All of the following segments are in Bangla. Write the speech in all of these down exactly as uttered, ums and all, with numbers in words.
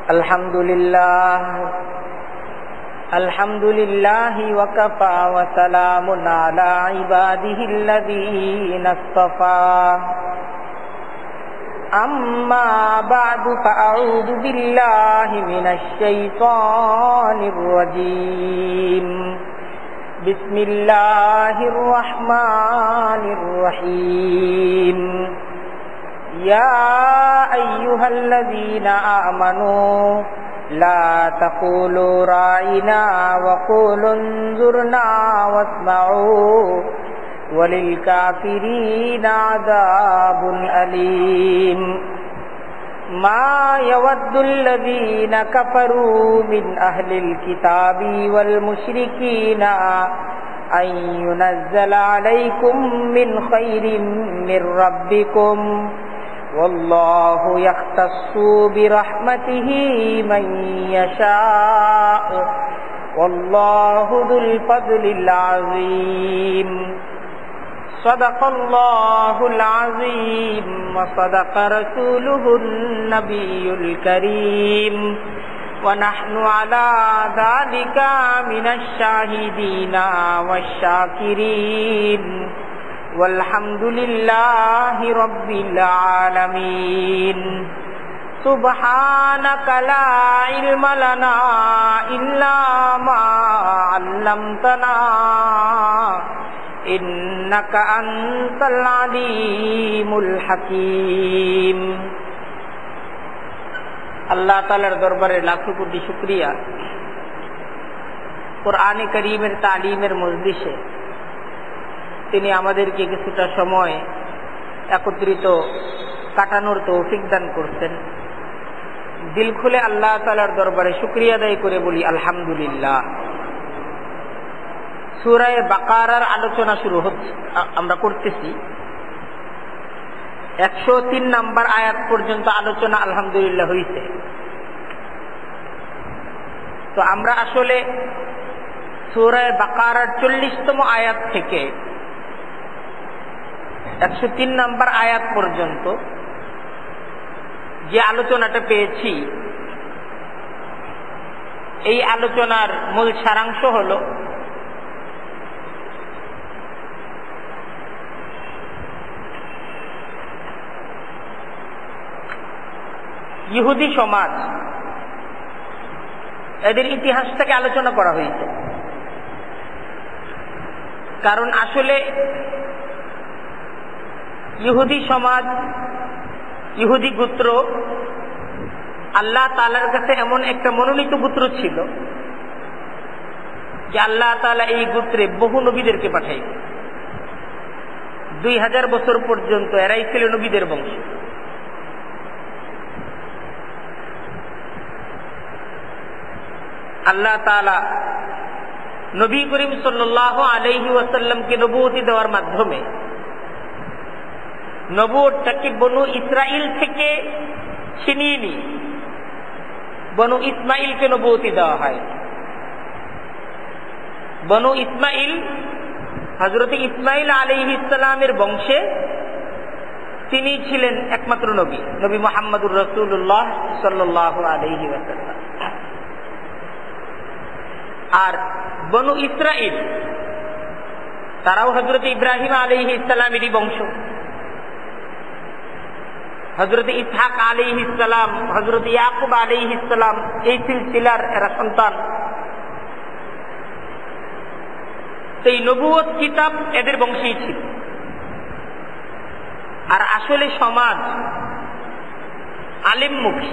আলহামদুলিল্লাহ আলহামদুলিল্লাহি ওয়া কাফা ওয়া সালামুন আলা ইবাদিহিল্লাযীনা ইসতাফা আম্মা বা'দু ফাআউযু বিল্লাহি মিনাশ শাইতানির রাজীম বিসমিল্লাহির রাহমানির রহিম ইয়া আইয়ুহাল্লাযীনা আমানু লা তাকুলু রাইনা ওয়া কুলু ইনজুরনা ওয়াসমাউ ওয়ালিল কাফিরিনা আযাবুন আলীম মা ইয়াওয়াদ্দুল্লাযীনা কাফারু মিন আহলিল কিতাবি ওয়াল মুশরিকিনা আন ইউনাজ্জালা আলাইকুম মিন খাইরিম মির রাব্বিকুম ওয়াল্লাহু ইয়াখতাসসু বিরাহমাতিহি মান ইয়াশা ওয়াল্লাহু যুল ফাদলিল আযীম সাদাকাল্লাহুল আযীম ওয়া সাদাকা রাসূলুহুন নাবিয়্যুল কারীম ওয়া নাহনু আলা যালিকা মিনাশ শাহিদিনা ওয়াশ শাকিরিন ওয়ালহামদুলিল্লাহি রাব্বিল আলামিন সুবহানাকা লা ইলমা লানা ইল্লা মা 'আল্লামতানা ইন্নাকা আনতাল আলীমুল হাকীম। আল্লাহ তাআলার দরবারে লাখো কোটি শুকরিয়া, কোরআনে কারীমের তালিমের মজলিসে তিনি আমাদেরকে কিছুটা সময় একত্রিত কাটানোর তৌফিক দান করছেন। দিল খুলে আল্লাহ তাআলার দরবারে শুকরিয়া আদায় করে বলি আলহামদুলিল্লাহ। সূরা বাকারার আলোচনা শুরু হচ্ছে, আমরা করতেছি। একশো তিন নাম্বার আয়াত পর্যন্ত আলোচনা আলহামদুলিল্লাহ হয়েছে। তো আমরা আসলে সূরা বাকারার চল্লিশতম আয়াত থেকে একশো তিন নাম্বার আয়াত পর্যন্ত যে আলোচনাটা পেয়েছি, এই আলোচনার মূল সারাংশ হল ইহুদি সমাজ, এদের ইতিহাসটাকে আলোচনা করা হয়েছে। কারণ আসলে ইহুদি সমাজ, ইহুদি গোত্র আল্লাহ তাআলার কাছে এমন একটা মনোনীত গোত্র ছিল যে আল্লাহ তাআলা এই গোত্রে বহু নবীদেরকে পাঠাইছে। দুই হাজার বছর পর্যন্ত এরাই ছিল নবীদের বংশ। আল্লাহ তাআলা নবী করিম সাল্লাল্লাহু আলাইহি ওয়াসাল্লামকে নবুয়তি দেওয়ার মাধ্যমে নবুয়তটাকে বনু ইসরাইল থেকে ছিনিয়ে নিয়ে বনু ইসমাইলকে নবুয়তি দেওয়া হয়। বনু ইসমাইল হযরত ইসমাইল আলাইহিস সালামের বংশে তিনি ছিলেন একমাত্র নবী, নবী মুহাম্মদুর রাসূলুল্লাহ সাল্লাল্লাহু আলাইহি ওয়াসাল্লাম। আর বনু ইসরাইল তারাও হযরত ইব্রাহিম আলাইহিস সালামেরই বংশ। হযরত ইসহাক আলাইহিস সালাম, হযরত ইয়াকুব আলাইহিস সালাম, এই সিলসিলার এরা সন্তান। এই নবুয়ত কিতাব এদের বংশেই ছিল। আর আসলে সমাজ আলেমমুখী,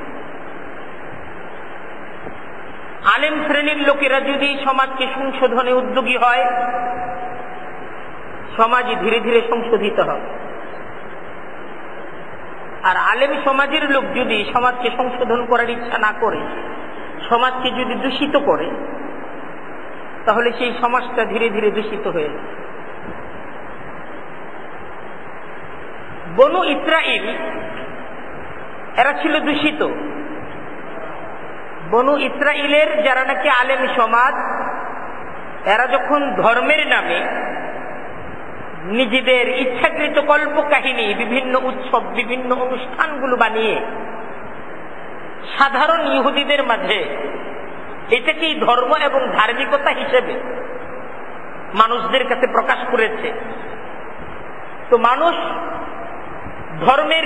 আলেম শ্রেণীর লোকেরা যদি সমাজকে সংশোধনে উদ্যোগী হয়, সমাজ ধীরে ধীরে সংশোধিত হবে। আর আলেম সমাজের লোক যদি সমাজকে সংশোধন করার ইচ্ছা না করে, সমাজকে যদি দূষিত করে, তাহলে সেই সমাজটা ধীরে ধীরে দূষিত হয়ে যায়। বনু ইসরাইল এরা ছিল দূষিত। বনু ইসরাইলের যারা নাকি আলেম সমাজ, এরা যখন ধর্মের নামে নিজেদের ইচ্ছাকৃত কল্প কাহিনী, বিভিন্ন উৎসব, বিভিন্ন অনুষ্ঠানগুলো বানিয়ে সাধারণ ইহুদিদের মাঝে এটাকেই ধর্ম এবং ধার্মিকতা হিসেবে মানুষদের কাছে প্রকাশ করেছে। তো মানুষ ধর্মের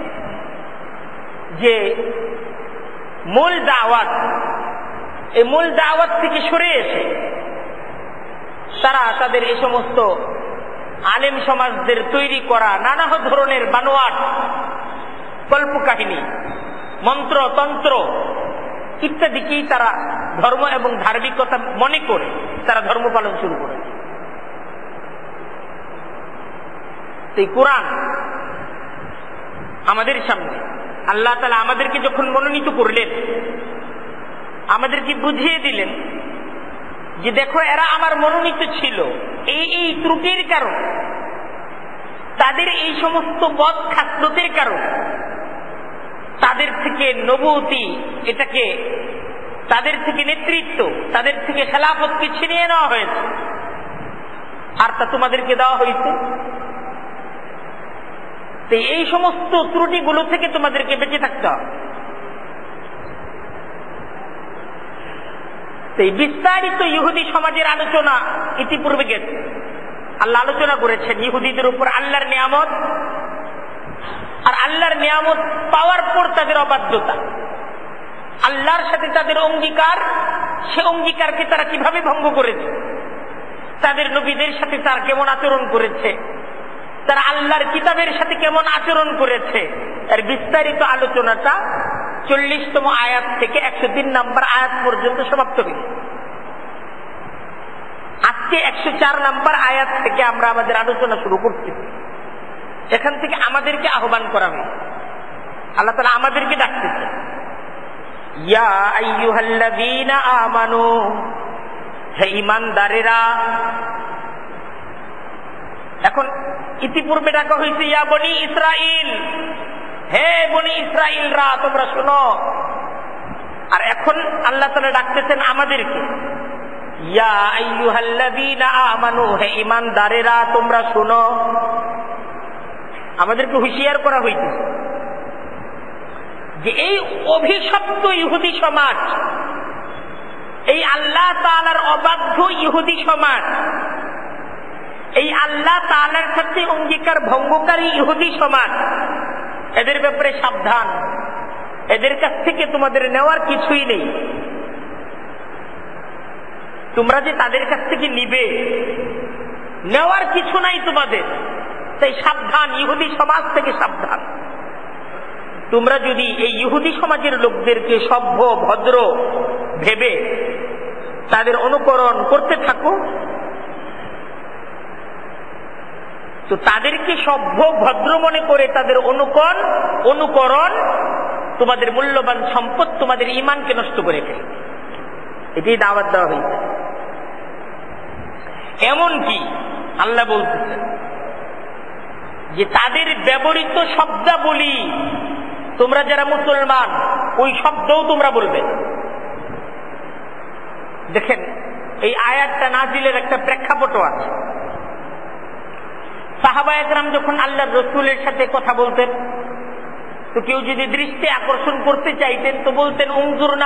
যে মূল দাওয়াত, এই মূল দাওয়াত থেকে সরে এসে তারা তাদের এই সমস্ত আলেম সমাজদের তৈরি করা নানা ধরনের বানোয়াট কল্পকাহিনী, মন্ত্র তন্ত্র ইত্যাদিকেই তারা ধর্ম এবং ধার্মিকতা মনে করে তারা ধর্ম পালন শুরু করেছে। এই কোরআন আমাদের সামনে আল্লাহ তাআলা আমাদেরকে যখন মনোনীত করলেন, আমাদেরকে বুঝিয়ে দিলেন যে দেখো এরা আমার মনোনীত ছিল এই এই ত্রুটির কারণ, তাদের এই সমস্ত বদ খাসলতের কারণ তাদের থেকে নবুয়তি, এটাকে তাদের থেকে নেতৃত্ব, তাদের থেকে খেলাফতকে ছিনিয়ে নেওয়া হয়েছে, আর তা তোমাদেরকে দেওয়া হয়েছে। তো এই সমস্ত ত্রুটিগুলো থেকে তোমাদেরকে বেঁচে থাকতে হবে। এই বিস্তারিত ইহুদি সমাজের আলোচনা ইতিপূর্বে গেছে। আল্লাহ আলোচনা করেছেন ইহুদিদের উপর আল্লাহর নিয়ামত, আর আল্লাহর নিয়ামত পাওয়ার পর তাদের অবাধ্যতা, আল্লাহর সাথে তাদের অঙ্গীকার, সে অঙ্গীকারকে তারা কিভাবে ভঙ্গ করেছে, তাদের নবীদের সাথে তারা কেমন আচরণ করেছে, তারা আল্লাহর কিতাবের সাথে কেমন আচরণ করেছে, এর বিস্তারিত আলোচনাটা চল্লিশতম আয়াত থেকে একশো তিন নম্বর আয়াত পর্যন্ত সমাপ্ত হয়েছে। আজকে একশো চার নম্বর আয়াত থেকে আমরা আমাদের আলোচনা শুরু করছি। এখান থেকে আমাদেরকে আহ্বান করা হয়েছে, আল্লাহ তাআলা আমাদেরকে ডাকতেছে, ইয়া আইয়ুহাল্লাযীনা আমানু, হে ঈমানদারেরা। এখন ইতিপূর্বে ডাকা হয়েছে ইয়া বনি ইসরাইল, হে বনি ইসরাইলরা তোমরা শোনো। আর এখন আল্লাহ তাআলা ডাকতেছেন আমাদেরকে, ইয়া আইয়ুহাল্লাযীনা আমানু, হে ঈমানদারেরা তোমরা শোনো। আমাদেরকে হুঁশিয়ার করা হয়েছে যে এই অভিশপ্ত ইহুদি সমাজ, এই আল্লাহ তাআলার অবাধ্য ইহুদি সমাজ, এই আল্লাহ তাআলার সাথে অঙ্গীকার ভঙ্গকারী ইহুদি সমাজ, এদের ব্যাপারে সাবধান। এদের কাছ থেকে তোমাদের নেওয়ার কিছুই নেই। তোমরা যে তাদের কাছ থেকে নিবে, নেওয়ার কিছু নাই তোমাদের। তাই সাবধান, ইহুদি সমাজ থেকে সাবধান। তোমরা যদি এই ইহুদি সমাজের লোকদেরকে সভ্য ভদ্র ভেবে তাদের অনুকরণ করতে থাকো, তো তাদেরকে সভ্য ভদ্র মনে করে তাদের অনুকরণ অনুকরণ তোমাদের মূল্যবান সম্পদ, তোমাদের ঈমানকে নষ্ট করে ফেলে। এটাই দাওয়াত দেওয়া হয়েছে। এমনকি আল্লাহ বলতেছেন যে তাদের ব্যবহৃত শব্দাবলী তোমরা যারা মুসলমান, ওই শব্দও তোমরা বলবে। দেখেন এই আয়াতটা নাজিলের একটা প্রেক্ষাপট আছে। সাহাবা একরাম যখন আল্লাহর রাসূলের সাথে কথা বলতেন, তো কেউ যদি দৃষ্টি আকর্ষণ করতে চাইতেন তো বলতেন উনজুরনা,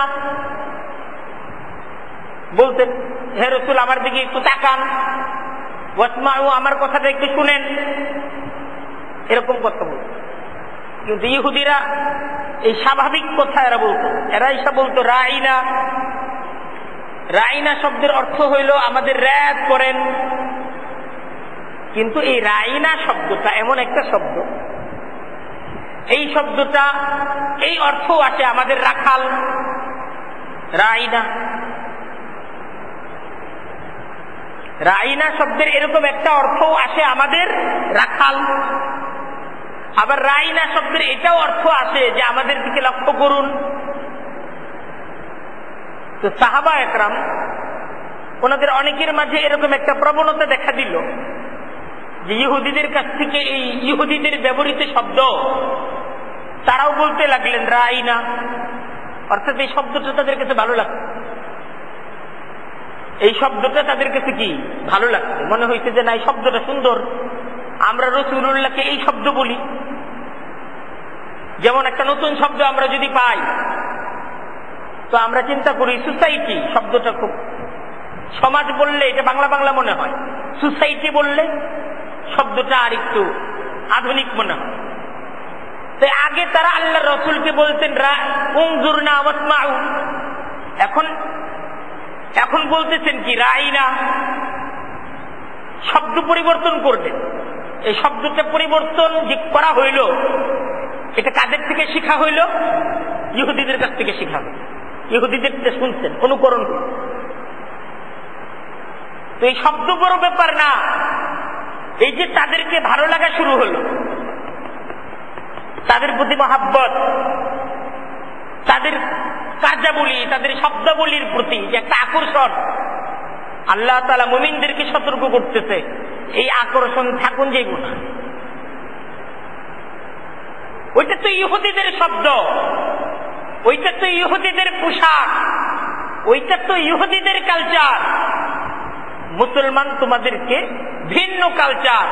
বলতেন হে রাসূল আমার দিকে একটু তাকান, ওয়াসমাউ আমার কথাটা একটু শুনেন, এরকম কথা বলতেন। কিন্তু ইহুদিরা এই স্বাভাবিক কথা এরা বলতো, এরা এসব বলতো রাইনা। রাইনা শব্দের অর্থ হইল আমাদের র‍্যাত করেন। কিন্তু এই রাইনা শব্দটা এমন একটা শব্দ, এই শব্দটা এই অর্থ আসে আমাদের রাখাল। রাইনা রাইনা শব্দের এরকম একটা অর্থ আসে আমাদের রাখাল। আবার রাইনা শব্দের এটাও অর্থ আসে যে আমাদের দিকে লক্ষ্য করুন। তো সাহাবা একরাম ওনাদের অনেকের মাঝে এরকম একটা প্রবণতা দেখা দিল যে ইহুদিদের কাছ থেকে এই ইহুদিদের ব্যবহৃত শব্দ তারাও বলতে লাগলেন রাইনা, অর্থাৎ এই শব্দটা তাদের কাছে ভালো লাগছে। এই শব্দটা তাদের কাছে কি ভালো লাগছে, মনে হয়েছে যে না এই শব্দটা সুন্দর, আমরা রাসূলুল্লাহকে এই শব্দ বলি। যেমন একটা নতুন শব্দ আমরা যদি পাই, তো আমরা চিন্তা করি সোসাইটি শব্দটা খুব, সমাজ বললে এটা বাংলা বাংলা মনে হয়, সোসাইটি বললে শব্দটা আর একটু আধুনিক মনে হয়। তাই আগে তারা আল্লাহ রসুলকে বলতেন উনজুরনা ওয়াসমাউ, এখন এখন বলতেছেন কি রাইনা, শব্দ পরিবর্তন করবেন। এই শব্দটা পরিবর্তন যে করা হইল, এটা কাদের থেকে শিখা হইল? ইহুদিদের কাছ থেকে শিখা হইল। ইহুদিদের শুনছেন, অনুকরণ করছেন। তো এই শব্দ বড় ব্যাপার না, এই যে তাদেরকে ভালো লাগা শুরু হলো, তাদের প্রতি মহাব্বত, তাদের কার্যাবলী, তাদের শব্দাবলীর প্রতি যে একটা আকর্ষণ, আল্লাহ তাআলা মুমিনদেরকে সতর্ক করতেছে এই আকর্ষণ থাকুন যাইব না। ওইটা তো ইহুদিদের শব্দ, ওইটা তো ইহুদিদের পোশাক, ওইটা তো ইহুদিদের কালচার। মুসলমান তোমাদেরকে ভিন্ন কালচার,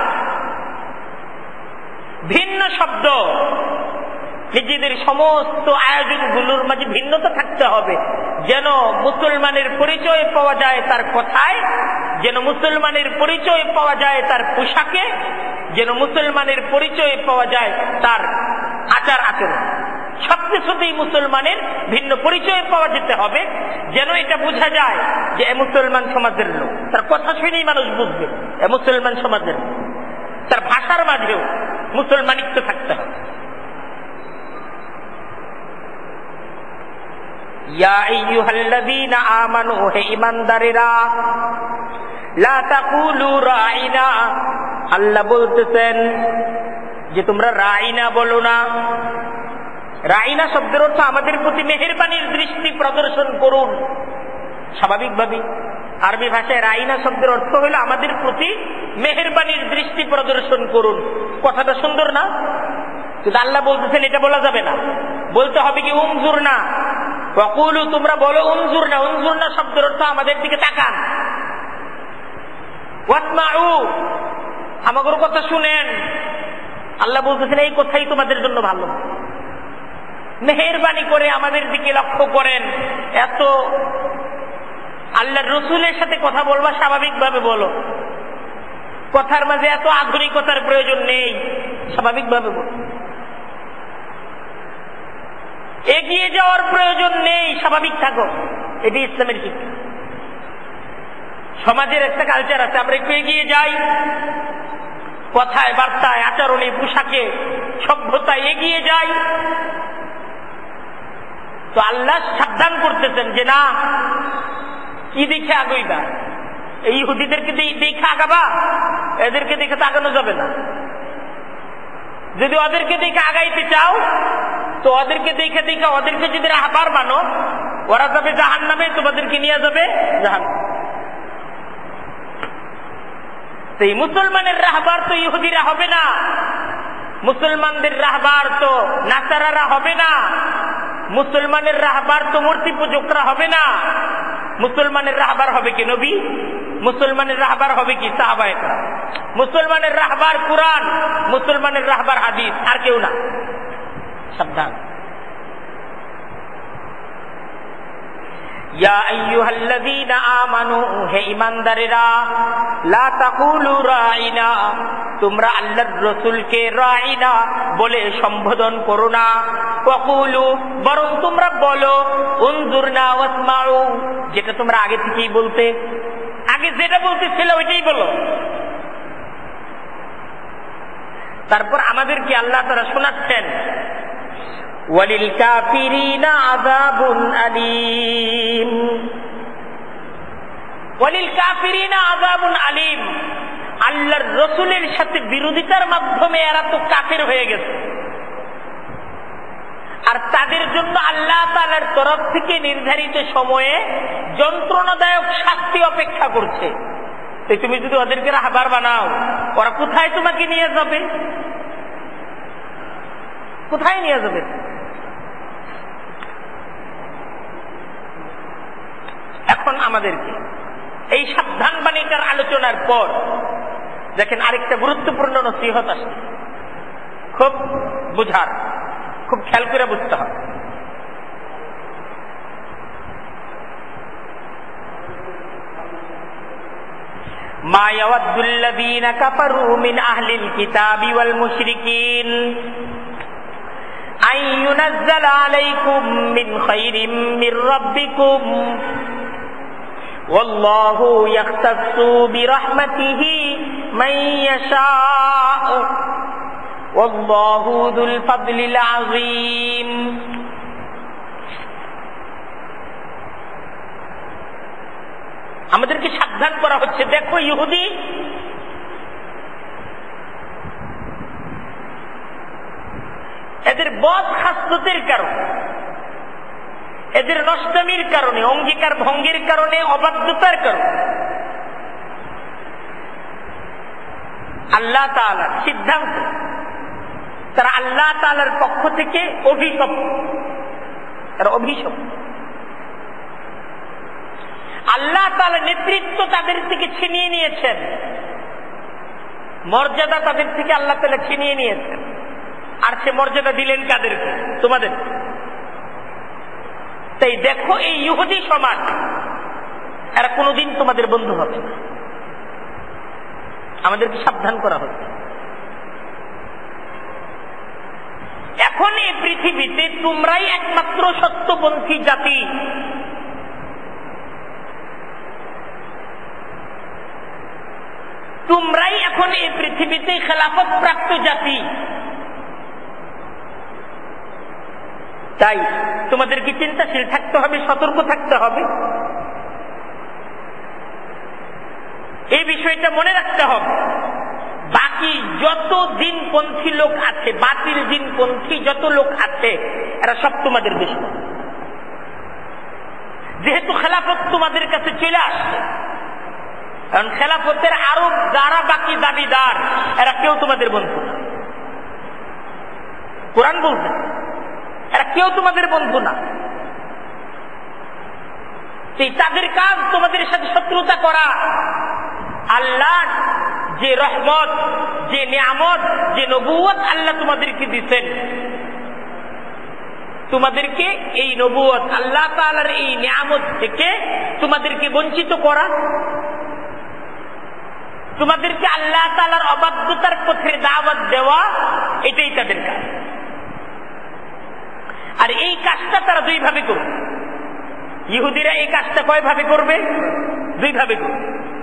ভিন্ন শব্দ, নিজেদের সমস্ত আয়োজনগুলোর মাঝে ভিন্নতা থাকতে হবে, যেন মুসলমানের পরিচয় পাওয়া যায় তার কথায়, যেন মুসলমানের পরিচয় পাওয়া যায় তার পোশাকে, যেন মুসলমানের পরিচয় পাওয়া যায় তার আচার আচরণ। সবকিছুতেই মুসলমানের ভিন্ন পরিচয় পাওয়া যেতে হবে, যেন এটা বোঝা যায় যে এ মুসলমান সমাজের লোক। তার কথা শুনেই মানুষ বুঝবে এ মুসলমান সমাজের লোক। তার ভাষার মাঝেও মুসলমানিত্ব থাকতে হবে। ইয়া আইয়ুহাল্লাযীনা আমানু, হে ঈমানদারেরা, লা তাকুলু রাইনা, আল্লাহ বলতেছেন যে তোমরা রাইনা বলো না। রাইনা শব্দের অর্থ আমাদের প্রতি মেহেরবানির দৃষ্টি প্রদর্শন করুন। স্বাভাবিকভাবে আরবি ভাষায় রাইনা শব্দের অর্থ হলো আমাদের প্রতি মেহেরবানির দৃষ্টি প্রদর্শন করুন। কথাটা সুন্দর না? কিন্তু আল্লাহ বলতেছেন এটা বলা যাবে না, বলতে হবে কি উনজুরনা। ওয়াকুলু, তোমরা বলো উনজুরনা। উনজুরনা শব্দের অর্থ আমাদের দিকে তাকান। ওয়াসমাউ, আমাদের কথা শুনেন। আল্লাহ বলতেছেন এই কথাই তোমাদের জন্য ভালো, মেহেরবানি করে আমাদের দিকে লক্ষ্য করেন। এত আল্লাহর রসুলের সাথে কথা বলবা স্বাভাবিকভাবে বলো, কথার মাঝে এত আধুনিকতার প্রয়োজন নেই, স্বাভাবিকভাবে বলো। এগিয়ে যাওয়ার প্রয়োজন নেই, স্বাভাবিক থাকো। এটি ইসলামের শিক্ষা। সমাজের একটা কালচার আছে, আমরা একটু এগিয়ে যাই, কথায় বার্তায় আচরণে পোশাকে সভ্যতায় এগিয়ে যাই। তো আল্লাহ সাবধান করতেছেন যে না, কি দেখে আগাইবা? এই ইহুদিদেরকে দেখে আগাবা? এদেরকে দেখে তো আগানো যাবে না। যদি ওদেরকে দেখে আগাইতে চাও তো ওদেরকে দেখে দেখে ওদেরকে যদি রাহবার মানো, ওরা যাবে জাহান্নামে, তোমাদেরকে নিয়ে যাবে জাহান্নামে। এই মুসলমানের রাহবার তো ইহুদিরা হবে না, মুসলমানদের রাহবার তো নাসারারা হবে না, মুসলমানের রাহবার তো মূর্তি পূজকরা হবে না। মুসলমানের রাহবার হবে কি নবী, মুসলমানের রাহবার হবে কি সাহাবায়ে কেরাম, মুসলমানের রাহবার কুরআন, মুসলমানের রাহবার হাদিস, আর কেউ না। সাবধান। ইয়া আইয়ুহাল্লাযীনা আমানু, হে ঈমানদারেরা, লা তাকুলু রাইনা, তোমরা আল্লাহর রাসূলকে রাইনা বলে সম্বোধন করো না। ওয়াকুলু, বরং তোমরা বলো উনজুরনা ওয়াসমাউ, যেটা তোমরা আগে থেকেই বলতে, আগে যেটা বলতেছিল ওইটাই বলো। তারপর আমাদেরকে আল্লাহ তাআলা শোনাচ্ছেন ওয়ালিল কাফিরিনা আযাবুন আলীম। ওয়ালিল কাফিরিনা আযাবুন আলীম, আল্লাহর রাসূলের সাথে বিরোধিতার মাধ্যমে এরা তো কাফের হয়ে গেছে, আর তাদের জন্য আল্লাহ তাআলার তরফ থেকে নির্ধারিত সময়ে যন্ত্রণাদায়ক শাস্তি অপেক্ষা করছে। তাই তুমি যদি ওদেরকে রাহবার বানাও, ওরা কোথায় তোমাকে নিয়ে যাবে? কোথায় নিয়ে যাবে? এখন আমাদেরকে এই সাবধান বাণীটার আলোচনার পর দেখেন আরেকটা গুরুত্বপূর্ণ নসিহত আসছে, খুব বুঝার, খুব খেয়াল করে বুঝতে হবে। মা ইয়াওয়াদ্দুল্লাযীনা কাফারু মিন আহলিল কিতাবি ওয়াল মুশরিকিন আন ইউনাজ্জালা আলাইকুম মিন খায়রিম মির রাব্বিকুম ওয়াল্লাহু ইয়াখতাসসু বিরাহমাতিহি মান ইয়াশাউ ওয়াল্লাহু যুল ফাদলিল আযীম। আমাদেরকে সাবধান করা হচ্ছে, দেখো ইহুদি এদের বদ খাসলতের কারণে, এদের নষ্টামির কারণে, অঙ্গীকার ভঙ্গের কারণে, অবাধ্যতার কারণে আল্লাহ তাআলার সিদ্ধান্ত তারা আল্লাহ তাআলার পক্ষ থেকে অভিশপ্ত, তারা অভিশপ্ত। আল্লাহ তাআলা নেতৃত্ব তাদের থেকে ছিনিয়ে নিয়েছেন, মর্যাদা তাদের থেকে আল্লাহ তাআলা ছিনিয়ে নিয়েছেন। আর সে মর্যাদা দিলেন কাদেরকে? তোমাদের। তাই দেখো এই ইহুদি সমাজ এরা কোনোদিন তোমাদের বন্ধু হবে না। আমাদেরকে সাবধান করা হচ্ছে। এখন এই পৃথিবীতে তোমরাই একমাত্র সত্যপন্থী জাতি। তোমরাই এখন এই পৃথিবীতে খেলাফত প্রাপ্ত জাতি। তাই তোমাদেরকে চিন্তাশীল থাকতে হবে, সতর্ক থাকতে হবে, এই বিষয়টা মনে রাখতে হবে। বাকি যত দিনপন্থী লোক আছে, বাতিল দিনপন্থী যত লোক আছে, এরা সব তোমাদের দুশমন। যেহেতু খেলাফত তোমাদের কাছে চলে আসছে, কারণ খেলাফতের আরো যারা বাকি দাবিদার এরা কেউ তোমাদের বন্ধু না। কোরআন বলছে এরা কেউ তোমাদের বন্ধু না। তাদের কাজ তোমাদের সাথে শত্রুতা করা। আল্লাহ যে রহমত, যে নিয়ামত, যে নবুয়ত আল্লাহ তোমাদেরকে দিচ্ছেন, তোমাদেরকে এই নবুয়ত আল্লাহ তাআলার এই নিয়ামত থেকে তোমাদেরকে বঞ্চিত করা, তোমাদেরকে আল্লাহ তাআলার অবাধ্যতার পথে দাওয়াত দেওয়া, এটাই তাদের কাজ। আর এই কাজটা তারা দুই ভাবে করবে। ইহুদিরা এই কাজটা কয় ভাবে করবে? দুই ভাবে করবে।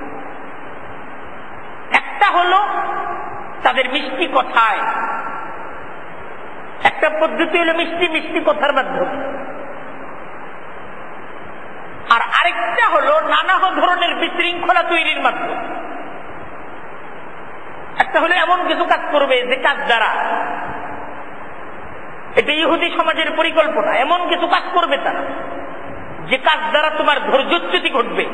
একটা হলো তাদের মিষ্টি কথায়, একটা পদ্ধতি হলো মিষ্টি মিষ্টি কথার মাধ্যমে, আর আরেকটা হলো নানা ধরনের বিশৃঙ্খলা তৈরির মাধ্যমে। একটা হলো এমন কিছু কাজ করবে যে কাজ দ্বারা, এটা ইহুদি সমাজের পরিকল্পনা, এমন কিছু কাজ করবে তারা যে কাজ দ্বারা তোমার ধৈর্যচ্যুতি ঘটবে,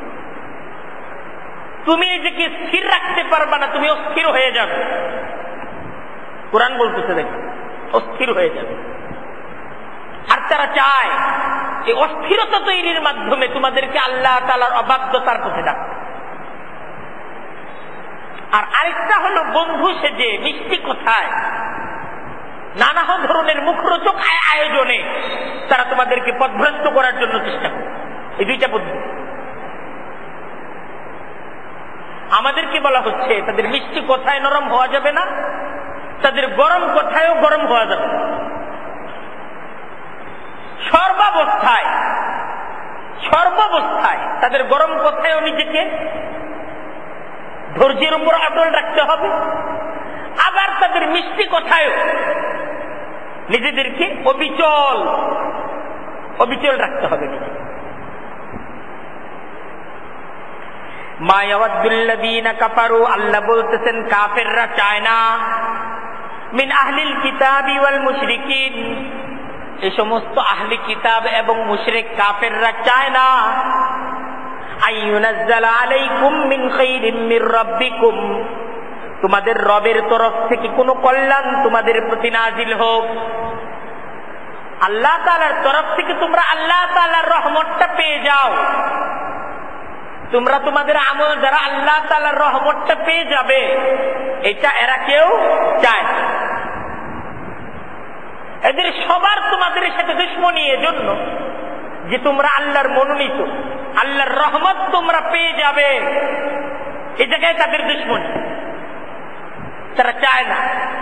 তুমি নিজেকে স্থির রাখতে পারবা না, তুমি অস্থির হয়ে যাবে। কোরআন বলতেছে দেখো, অস্থির হয়ে যাবে। আর তারা চায় এই অস্থিরতা তৈরির মাধ্যমে তোমাদেরকে আল্লাহ তাআলার অবাধ্যতার পথে ডাকতে। আর আরেকটা হলো বন্ধু সেজে মিষ্টি কথায়, নানা ধরনের মুখরোচক আয়োজনে তারা তোমাদেরকে পথভ্রষ্ট করার জন্য চেষ্টা করে। এই দুইটা পদ্ধতি আমাদেরকে বলা হচ্ছে। তাদের মিষ্টি কথায় নরম হওয়া যাবে না, তাদের গরম কথায়ও গরম হওয়া যাবে না। সর্বাবস্থায় সর্বাবস্থায় তাদের গরম কথায়ও নিজেকে ধৈর্যের উপর অটল রাখতে হবে, আবার তাদের মিষ্টি কথায়ও নিজেদেরকে অবিচল অবিচল রাখতে হবে। মা ইয়াওয়াদ্দুল্লাযীনা কাফারু, আল্লাহ বলতেছেন কাফেররা চায় না, মিন আহলিল কিতাবি ওয়াল মুশরিকিন, এই সমস্ত আহলি কিতাব এবং মুশরিক কাফেররা চায় না, আইয়ুনাজ্জালা আলাইকুম মিন খায়রিম মির রাব্বিকুম, তোমাদের রবের তরফ থেকে কোনো কল্যাণ তোমাদের প্রতি নাজিল হোক। আল্লাহ তাআলার তরফ থেকে তোমরা আল্লাহ তাআলার রহমতটা পেয়ে যাও। তোমরা তোমাদের আমল যারা আল্লাহ তাআলার রহমতটা পেয়ে যাবে, এটা এরা কেউ চায় না। এদের সবার তোমাদের সাথে দুশমনী এজন্য যে তোমরা আল্লাহর মনোনীত, আল্লাহর রহমত তোমরা পেয়ে যাবে, এই জায়গায় তাদের দুশমন, তারা চায় না।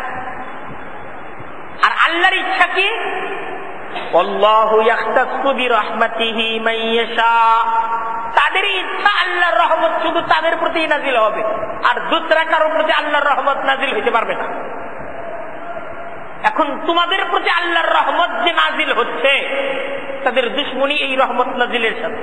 আর আল্লাহর ইচ্ছা কি? আল্লাহু ইয়াখতাসু বিরহমাতিহি মান ইয়াশা, তাদের ইচ্ছা আল্লাহর রহমত শুধু তাদের প্রতি নাজিল হবে, আর দুসরা কারোর প্রতি আল্লাহর রহমত নাজিল হইতে পারবে না। এখন তোমাদের প্রতি আল্লাহর রহমত যে নাজিল হচ্ছে, তাদের দুশমনী এই রহমত নাজিলের সাথে।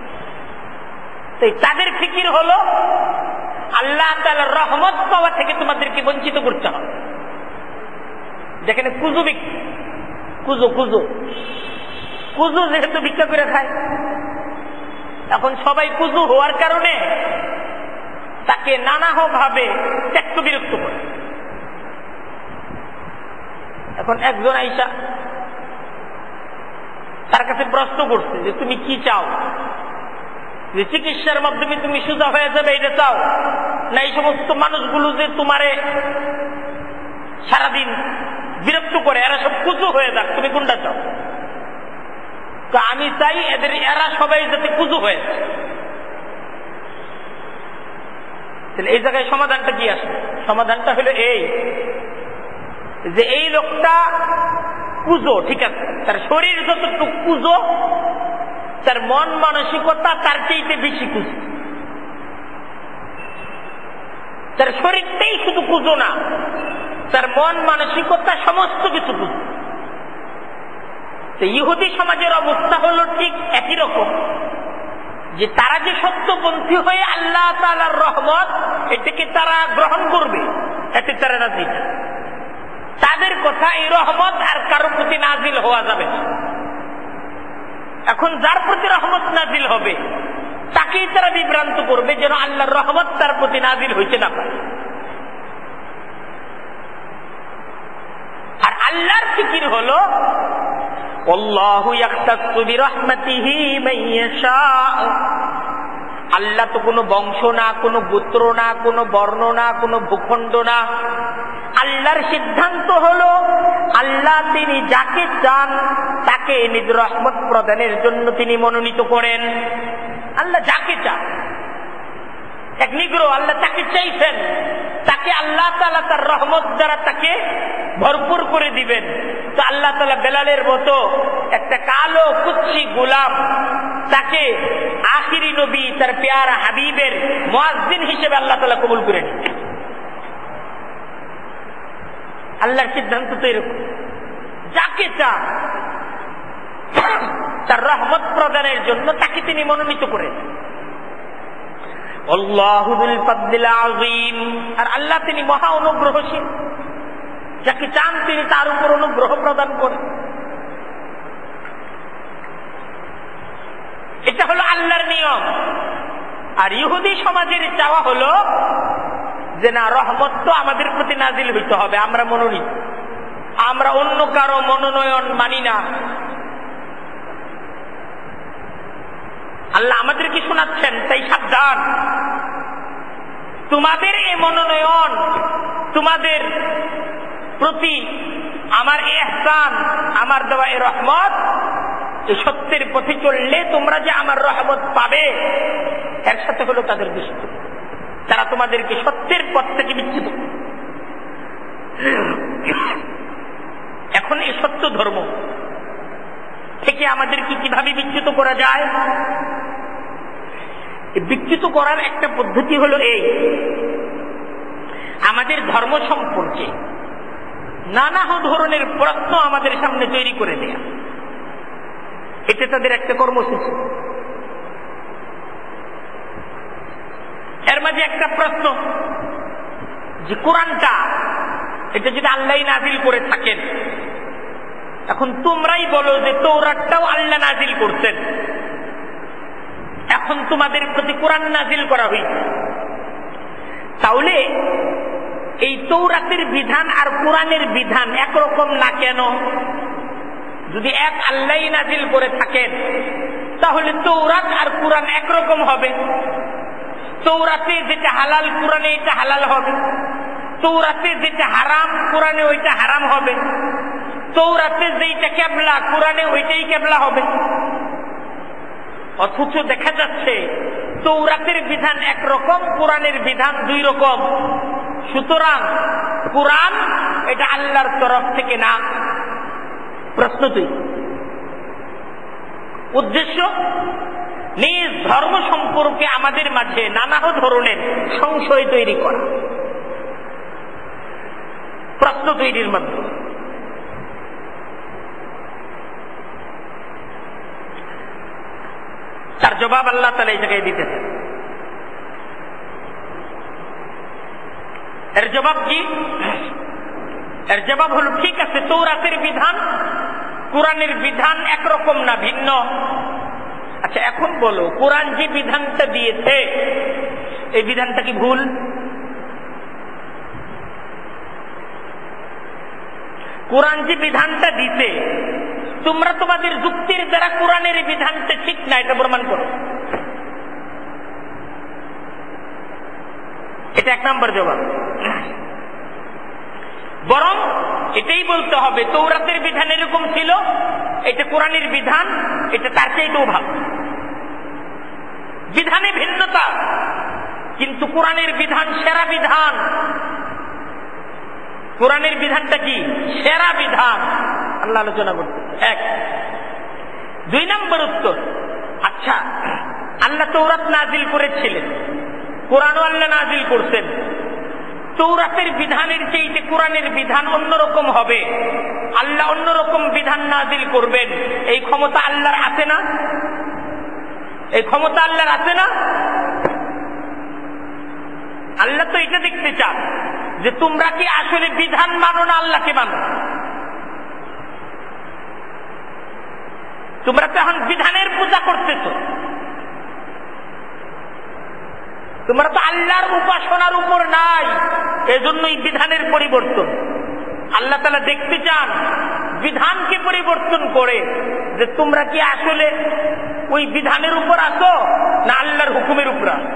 তাদের ফিকির হলো আল্লাহ তাআলার রহমত পাওয়া থেকে তোমাদেরকে বঞ্চিত করতে হবে। যেখানে কুজু বিক্রি, কুজো কুজো কুজু যেহেতু ভিক্ষা করে খায়, এখন সবাই কুজু হওয়ার কারণে তাকে নানা ভাবে ত্যাক্ত বিরক্ত করে। এখন একজন আইসা তার কাছে প্রশ্ন করছে যে তুমি কি চাও, যে চিকিৎসার মাধ্যমে তুমি সোজা হয়ে যাবে এটা চাও, না এই সমস্ত মানুষগুলো যে তোমারে সারাদিন বিরক্ত করে এরা সব কুজু হয়ে যাক, তুমি কোনটা চাও? তো আমি চাই এদের এরা সবাই যাতে কুজু হয়ে যায়। তাহলে এই জায়গায় সমাধানটা কি আসবে? সমাধানটা হলো এই যে এই লোকটা কুজো, ঠিক আছে, তার শরীর যতটুকু কুজো, তার মন মানসিকতা তার চাইতে বেশি কুজো। তার শরীরটাই শুধু কুজো না, তার মন মানসিকতা সমস্ত কিছু কুজো। তো ইহুদি সমাজের অবস্থা হলো ঠিক একই রকম, যে তারা যে সত্যপন্থী হয়ে আল্লাহ তাআলার রহমত এটাকে তারা গ্রহণ করবে, এতে তারা রাজি না। তাদের কথা এই রহমত আর কারো প্রতি নাজিল হওয়া যাবে না। এখন যার প্রতি রহমত নাজিল হবে তাকেই তারা বিভ্রান্ত করবে যেন আল্লাহর রহমত তার প্রতি নাজিল হইতে না পারে। আর আল্লাহর ফিকির হলো আল্লাহু ইয়াখতাসু বিরহমাতিহি মান ইয়াশা, আল্লাহ তো কোনো বংশ না, কোনো গোত্র না, কোনো বর্ণ না, কোনো ভূখণ্ড না। আল্লাহর সিদ্ধান্ত হলো আল্লাহ তিনি যাকে চান তাকে নিজ রহমত প্রদানের জন্য তিনি মনোনীত করেন। আল্লাহ যাকে চান, এক নিগ্রো আল্লাহ তাকে চাইছেন, তাকে আল্লাহ তাআলা তার রহমত দ্বারা তাকে ভরপুর করে দিবেন। তো আল্লাহ তাআলা বেলালের মতো একটা কালো কুচ্ছি গোলাম তাকে আখিরি নবী তার পেয়ারা হাবিবের মুয়াজ্জিন হিসেবে আল্লাহ তাআলা কবুল করে নিন। আল্লাহর সিদ্ধান্ত তো এরকম, যাকে চান তার রহমত প্রদানের জন্য তাকে তিনি মনোনীত করেন। আল্লাহু যুল ফাদলিল আযীম, আর আল্লাহ তিনি মহা অনুগ্রহশীল, যাকে চান তিনি তার উপর অনুগ্রহ প্রদান করেন। এটা হলো আল্লাহর নিয়ম। আর ইহুদি সমাজের চাওয়া হলো যে না, রহমত তো আমাদের প্রতি নাজিল হইতে হবে, আমরা মনোনীত, আমরা অন্য কারো মনোনয়ন মানি না। আল্লাহ আমাদেরকে শোনাচ্ছেন, তাই সাবধান, তোমাদের এই মনোনয়ন, তোমাদের প্রতি আমার ইহসান, আমার দেওয়া এই রহমত, এই সত্যের পথে চললে তোমরা যে আমার রহমত পাবে, এর সাথে হলো তাদের দুষ্ট। তারা তোমাদেরকে সত্যের পথ থেকে বিচ্যুত। এখন এই সত্য ধর্ম থেকে আমাদেরকে কিভাবে বিচ্যুত করা যায়? বিচ্যুত করার একটা পদ্ধতি হলো এই, আমাদের ধর্ম সম্পর্কে নানা ধরনের প্রশ্ন আমাদের সামনে তৈরি করে দেয়া। এটা তাদের একটা কর্মসূচি। এর মাঝে একটা প্রশ্ন যে কোরআনটা এটা যদি আল্লাহ নাজিল করে থাকেন, এখন তোমরাই বলো যে তৌরাতটাও আল্লাহ নাজিল করছেন, এখন তোমাদের প্রতি কোরআন নাজিল করা হয়েছে, তাহলে এই তৌরাতের বিধান আর কোরআনের বিধান একরকম না কেন? যদি এক আল্লাহ নাজিল করে থাকেন তাহলে তৌরাত আর কোরআন একরকম হবে। তৌরাতে যেটা হালাল কোরআনে এটা হালাল হবে, তৌরাতে যেটা হারাম কোরআনে ওইটা হারাম হবে, তৌরাতে যেটা কেবলা কোরআনে ওইটাই কেবলা হবে। অথচ দেখা যাচ্ছে তৌরাতের বিধান একরকম, কোরআনের বিধান দুই রকম। সুতরাং কোরআন এটা আল্লাহর তরফ থেকে না। প্রশ্ন তুই উদ্দেশ্য নিজ ধর্ম সম্পর্কে আমাদের মাঝে নানা ধরনের সংশয় তৈরি করা, প্রশ্ন তৈরির মাধ্যমে। তার জবাব আল্লাহ তাআলা এই জায়গায় দিতেছেন। এর জবাব কি? এর জবাব হলো ঠিক আছে, তৌরাতের বিধান কোরআনের বিধান একরকম না, ভিন্ন। আচ্ছা এখন বলো, কোরআন যে বিধানটা দিয়েছে এই বিধানটা কি ভুল? কোরআন যে বিধানটা দিতে, তোমরা তোমাদের যুক্তির দ্বারা কোরআনের বিধানটা ঠিক না এটা প্রমাণ করো। এটা এক নম্বর জবাব। বরং এটাই বলতে হবে তৌরাতের বিধান এরকম ছিল, এটা কোরআনের বিধান এটা তার চাইতেও ভালো। বিধানে ভিন্নতা, কিন্তু কোরআনের বিধান সেরা বিধান। কোরআনের বিধানটা কি? সেরা বিধান। আল্লাহ আলোচনা করতে এক। দুই নম্বর উত্তর, আচ্ছা আল্লাহ তৌরাত নাজিল করেছিলেন, কোরআনও আল্লাহ নাজিল করছেন, তৌরাতের বিধানের চেয়ে কোরআনের বিধান অন্যরকম হবে, আল্লাহ অন্যরকম বিধান নাজিল করবেন, এই ক্ষমতা আল্লাহর আছে না? এই ক্ষমতা আল্লাহর আছে না? আল্লাহ তো এটা দেখতে চান যে তোমরা কি আসলে বিধান মানো না আল্লাহকে মানো। তোমরা তো এখন বিধানের পূজা করতেছ, তোমরা তো আল্লাহর উপাসনার উপর নাই, এজন্যই বিধানের পরিবর্তন। আল্লাহ তাআলা দেখতে চান বিধানকে পরিবর্তন করে যে তোমরা কি আসলে ওই বিধানের উপর আছো না আল্লাহর হুকুমের উপর আছো।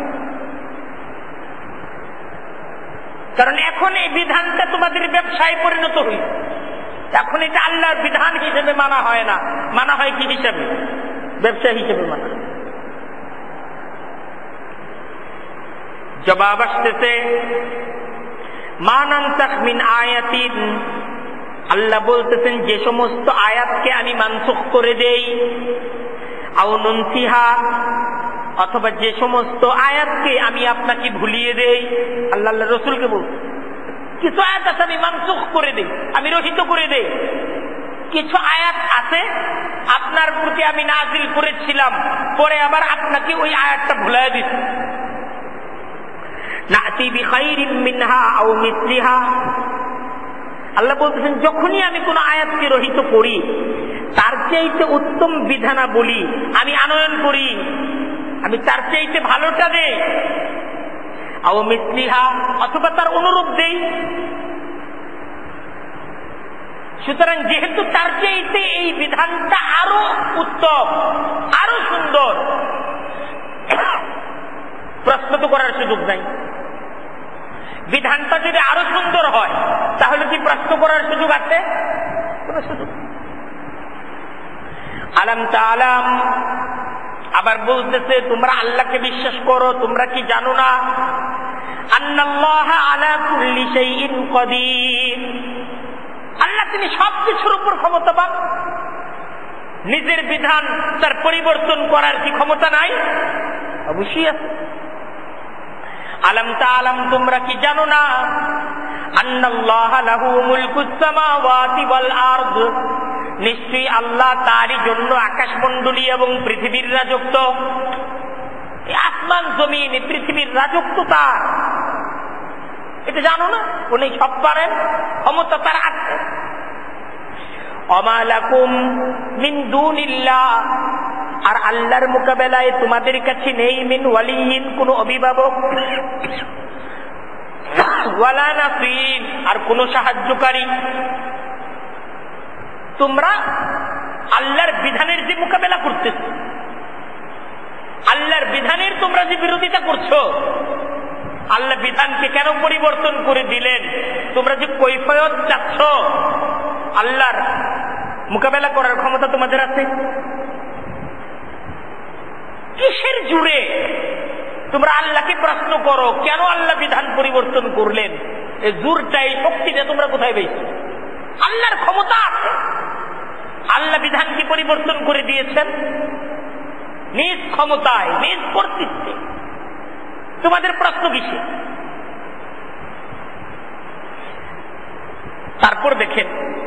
কারণ এখন এই বিধানটা তোমাদের ব্যবসায় পরিণত হয়েছে, এখন এটা আল্লাহর বিধান হিসেবে মানা হয় না, মানা হয় কি হিসাবে? ব্যবসা হিসেবে মানা। জবাব আসতেছে মা নানসাখ মিন আয়াতিন, আল্লাহ বলতেছেন যে সমস্ত আয়াতকে আমি মানসুখ করে দেই, আও নুনসিহা, অথবা যে সমস্ত আয়াতকে আমি আপনাকে ভুলিয়ে দেই। আল্লাহ আল্লাহ রসুলকে বলছেন কিছু আয়াত আছে আমি মানসুখ করে দেই, আমি রহিত করে দেই। কিছু আয়াত আছে আপনার প্রতি আমি নাজিল করেছিলাম, পরে আবার আপনাকে ওই আয়াতটা ভুলাই দিচ্ছি। নাতি বিখাইরিন মিনহা আও মিসলিহা, আল্লাহ বলতেছেন যখনই আমি কোন আয়াতকে রহিত করি তার চাইতে উত্তম বিধানাবলী আমি আনয়ন করি, আমি তার চাইতে ভালোটা দেই। আও মিসলিহা, অথবা তার অনুরূপ দেই। সুতরাং যেহেতু তার চাইতে এই বিধানটা আরো উত্তম, আরো সুন্দর, প্রশ্ন তো করার সুযোগ নাই। বিধানটা যদি আরো সুন্দর হয় তাহলে কি প্রশ্ন করার সুযোগ আছে? কোন সুযোগ। আলাম তাআলাম, আবার বলতেছে তোমরা আল্লাহকে বিশ্বাস করো, তোমরা কি জানো না আন্নাল্লাহা আলা কুল্লি শাইইন কাদির, আল্লাহ তিনি সবকিছুর উপর ক্ষমতাবান। নিজের বিধান তার পরিবর্তন করার কি ক্ষমতা নাই? অবশ্যই আছে। আলাম তাআলাম, তোমরা কি জানো না আন্নাল্লাহা লাহু মুলকুস সামাওয়াতি ওয়াল আরদ, নিশ্চয়ই আল্লাহ তারই জন্য আকাশমণ্ডলী এবং পৃথিবীর রাজত্ব। আসমান জমিন পৃথিবীর রাজত্ব তার, এটা জানো না? উনি সব পারেন, ক্ষমতা তার আছে। ওমা লাকুম মিন দুনিল্লাহ, আর আল্লাহর মোকাবেলায় তোমাদের কাছে নেই মিন ওয়ালিয়িন, কোন অভিভাবক, ওয়ালা নাসির, আর কোন সাহায্যকারী। তোমরা আল্লাহর বিধানের যে মোকাবেলা করতেছ, আল্লাহর বিধানের তোমরা যে বিরোধিতা করছো, আল্লাহ বিধানকে কেন পরিবর্তন করে দিলেন, তোমরা যে কৈফিয়ত চাচ্ছ, আল্লাহর মোকাবেলা করার ক্ষমতা তোমাদের আছে? কিসের জুড়ে তোমরা আল্লাহকে প্রশ্ন করো কেন আল্লাহ বিধান পরিবর্তন করলেন? এই জোরটা, এই শক্তিটা তোমরা কোথায় পেয়েছো? আল্লাহর ক্ষমতা আছে, আল্লাহ বিধান কি পরিবর্তন করে দিয়েছেন নিজ ক্ষমতায়, নিজ কর্তৃত্বে। তোমাদের প্রশ্ন কিসে? তারপর দেখেন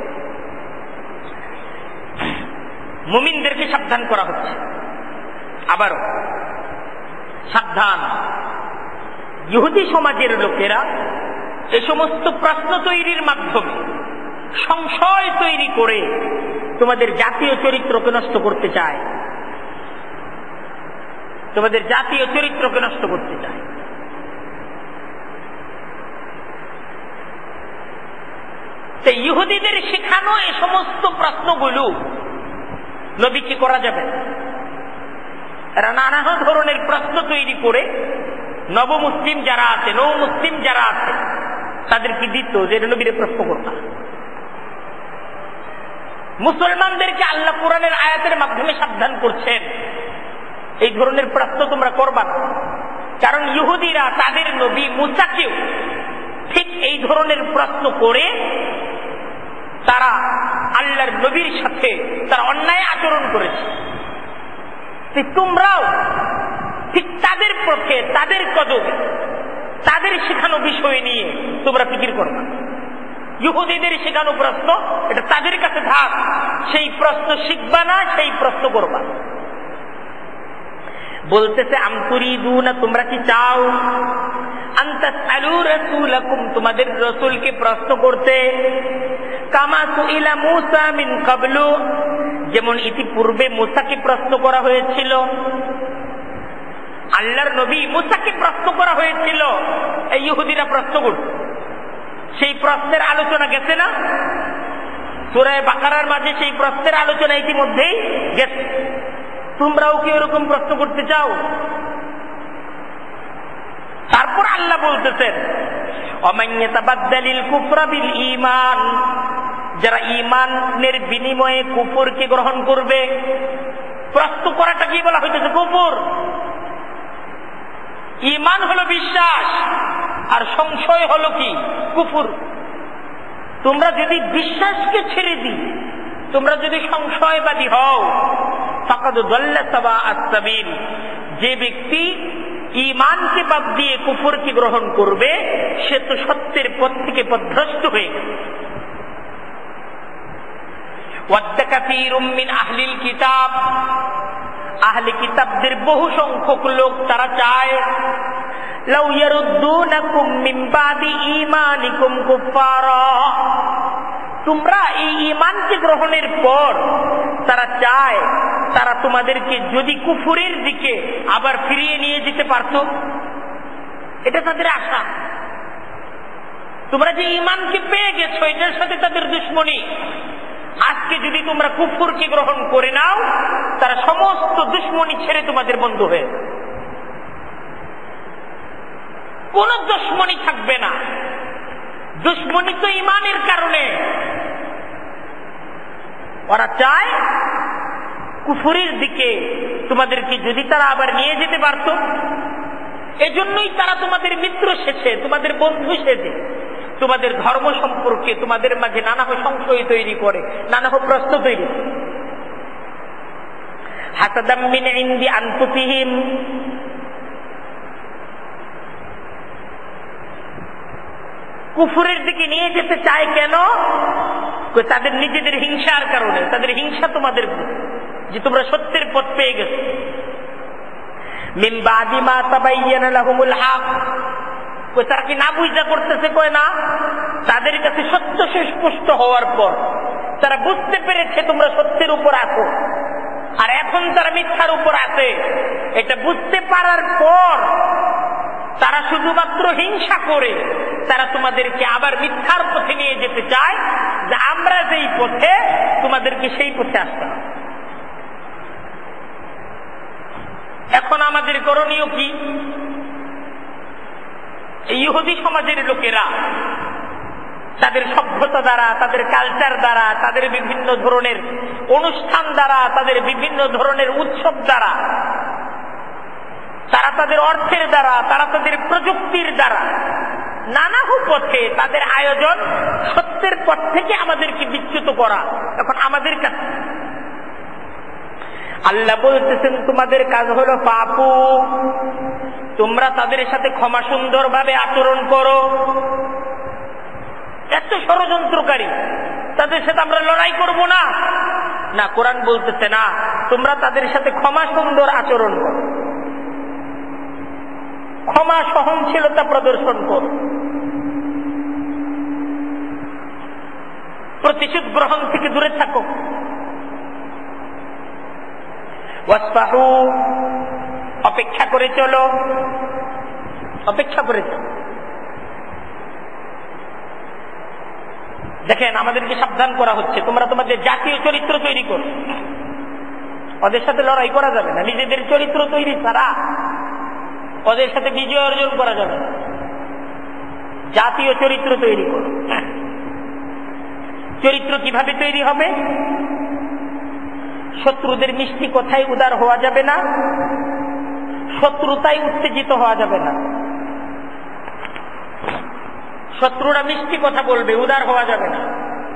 মুমিনদেরকে সাবধান করা হচ্ছে, আবারও সাবধান। ইহুদি সমাজের লোকেরা এ সমস্ত প্রশ্ন তৈরির মাধ্যমে সংশয় তৈরি করে তোমাদের জাতীয় চরিত্রকে নষ্ট করতে চায়, তোমাদের জাতীয় চরিত্রকে নষ্ট করতে চায়। তো ইহুদিদের শেখানো এ সমস্ত প্রশ্নগুলো নবীকে করা যাবে না। এরা নানা ধরনের প্রশ্ন তৈরি করে নব মুসলিম যারা আছে, নৌ মুসলিম যারা আছে তাদেরকে দিত যে নবীরে প্রশ্ন করবা। মুসলমানদেরকে আল্লাহ কোরআনের আয়াতের মাধ্যমে সাবধান করছেন এই ধরনের প্রশ্ন তোমরা করবা না, কারণ ইহুদিরা তাদের নবী মুসাকেও ঠিক এই ধরনের প্রশ্ন করে তারা আল্লাহর নবীর সাথে তারা অন্যায় আচরণ করেছে। তোমরাও ঠিক তাদের পক্ষে, তাদের কদমে, তাদের শেখানো বিষয় নিয়ে তোমরা ফিকির করবা। ইহুদিদের শেখানো প্রশ্ন এটা তাদের কাছে থাক, সেই প্রশ্ন শিখবা না, সেই প্রশ্ন করবা। বলতেছে আমতুরিদুনা, তোমরা কি চাও আনতাসআলু রাসূলাকুম, তোমাদের রাসূলকে প্রশ্ন করতে, কামা সুইলা মূসা মিন ক্বাবলু, যেমন ইতিপূর্বে মূসাকে প্রশ্ন করা হয়েছিল। আল্লাহর নবী মূসাকে প্রশ্ন করা হয়েছিল, এই ইহুদিরা প্রশ্ন করত। সেই প্রশ্নের আলোচনা গেছে না সূরা বাকারার মাঝে, সেই প্রশ্নের আলোচনা ইতিমধ্যেই গেছে। তোমরাও কি এরকম প্রশ্ন করতে চাও? তারপর আল্লাহ বলতেছেন ওমান ইয়াতাবাদদালিল কুফরা বিল ঈমান, যারা ঈমানের বিনিময়ে কুফরকে গ্রহণ করবে। প্রশ্ন করাটা কি বলা হইতেছে? কুফর। ঈমান হলো বিশ্বাস, আর সংশয় হলো কি? কুফর। তোমরা যদি বিশ্বাসকে ছেড়ে দিই, তোমরা যদি সংশয়বাদী হও, ফাকাদ দাল্লা সাওয়াআস সাবিল, যে ব্যক্তি ঈমানকে বাদ দিয়ে কুফরকে গ্রহণ করবে সে তো সত্যের পথ থেকে পথভ্রষ্ট হয়ে গেছে। ওয়াদ্দা কাসীরুম মিন আহলিল কিতাব, আহলে কিতাবদের বহু সংখ্যক লোক তারা চায়, লাউ ইয়ারুদ্দুনাকুম মিন বাদি ঈমানিকুম কুফারা, তোমরা এই ঈমানকে গ্রহণের পর তারা চায় তারা তোমাদেরকে যদি কুফরের দিকে আবার ফিরিয়ে নিয়ে যেতে পারত। এটা তাদের আশা। তোমরা যে ঈমানকে পেয়ে গেছো এটার সাথে তাদের দুশমনি। আজকে যদি তোমরা কুফরকে গ্রহণ করে নাও, তারা সমস্ত দুশমনি ছেড়ে তোমাদের বন্ধু হয়ে, কোন দুশমনি থাকবে না। দুশমনি তো ঈমানের কারণে। ওরা চায় কুফরের দিকে তোমাদেরকে যদি তারা আবার নিয়ে যেতে পারত। এজন্যই তারা তোমাদের মিত্র সেছে, তোমাদের বন্ধু সেছে, তোমাদের ধর্ম সম্পর্কে তোমাদের মাঝে নানা সংশয় তৈরি করে, নানা প্রশ্ন তৈরি করে। হাসাদাম মিন ইনদি আনফুসিহিম, কুফরের দিকে নিয়ে যেতে চায় কেন? তাদের নিজেদের হিংসার কারণে। তাদের হিংসা তোমাদের যে তোমরা সত্যের পথ পেয়ে গেছো। মিন বাদি মা তাবায়্যানা লাহুমুল হক, তারা কি না বুঝা করতেছে? কয় না, তাদের কাছে সত্য সুস্পষ্ট হওয়ার পর তারা বুঝতে পেরেছে তোমরা সত্যের উপর আছো, আর এখন তারা মিথ্যার উপর আছে। এটা বুঝতে পারার পর তারা শুধুমাত্র হিংসা করে তারা তোমাদেরকে আবার মিথ্যার পথে নিয়ে যেতে চায়, যে আমরা যেই পথে তোমাদেরকে সেই পথে আসতে হবে। এখন আমাদের করণীয় কি? ইহুদি সমাজের লোকেরা তাদের সভ্যতা দ্বারা, তাদের কালচার দ্বারা, তাদের বিভিন্ন ধরনের অনুষ্ঠান দ্বারা, তাদের বিভিন্ন ধরনের উৎসব দ্বারা তাদের অর্থের দ্বারা, তারা তাদের প্রযুক্তির দ্বারা নানাহু পথে তাদের আয়োজন সত্যের পথ থেকে আমাদেরকে বিচ্যুত করা। এখন আমাদের কাছে আল্লাহ বলতেছেন তোমাদের কাজ হলো পাপু, তোমরা তাদের সাথে ক্ষমা সুন্দর ভাবে আচরণ করো। এত ষড়যন্ত্রকারী, তাদের সাথে আমরা লড়াই করব না? না, কোরআন বলতেছে না, তোমরা তাদের সাথে ক্ষমা সুন্দর আচরণ করো, ক্ষমা সহনশীলতা প্রদর্শন করো, প্রতিশোধ গ্রহণ থেকে দূরে থাকো। ওয়াসফাহু, অপেক্ষা করে চলো, অপেক্ষা করে চলো। দেখেন, আমাদেরকে সাবধান করা হচ্ছে, তোমরা তোমাদের জাতীয় চরিত্র তৈরি করো। ওদের সাথে লড়াই করা যাবে না, নিজেদের চরিত্র তৈরি ছাড়া ওদের সাথে বিজয় অর্জন করা যাবে না। জাতীয় চরিত্র তৈরি করো। চরিত্র কিভাবে তৈরি হবে? শত্রুদের মিষ্টি কথায় উদার হওয়া যাবে না, শত্রুতায় উত্তেজিত হওয়া যাবে না। শত্রুরা মিষ্টি কথা বলবে, উদার হওয়া যাবে না।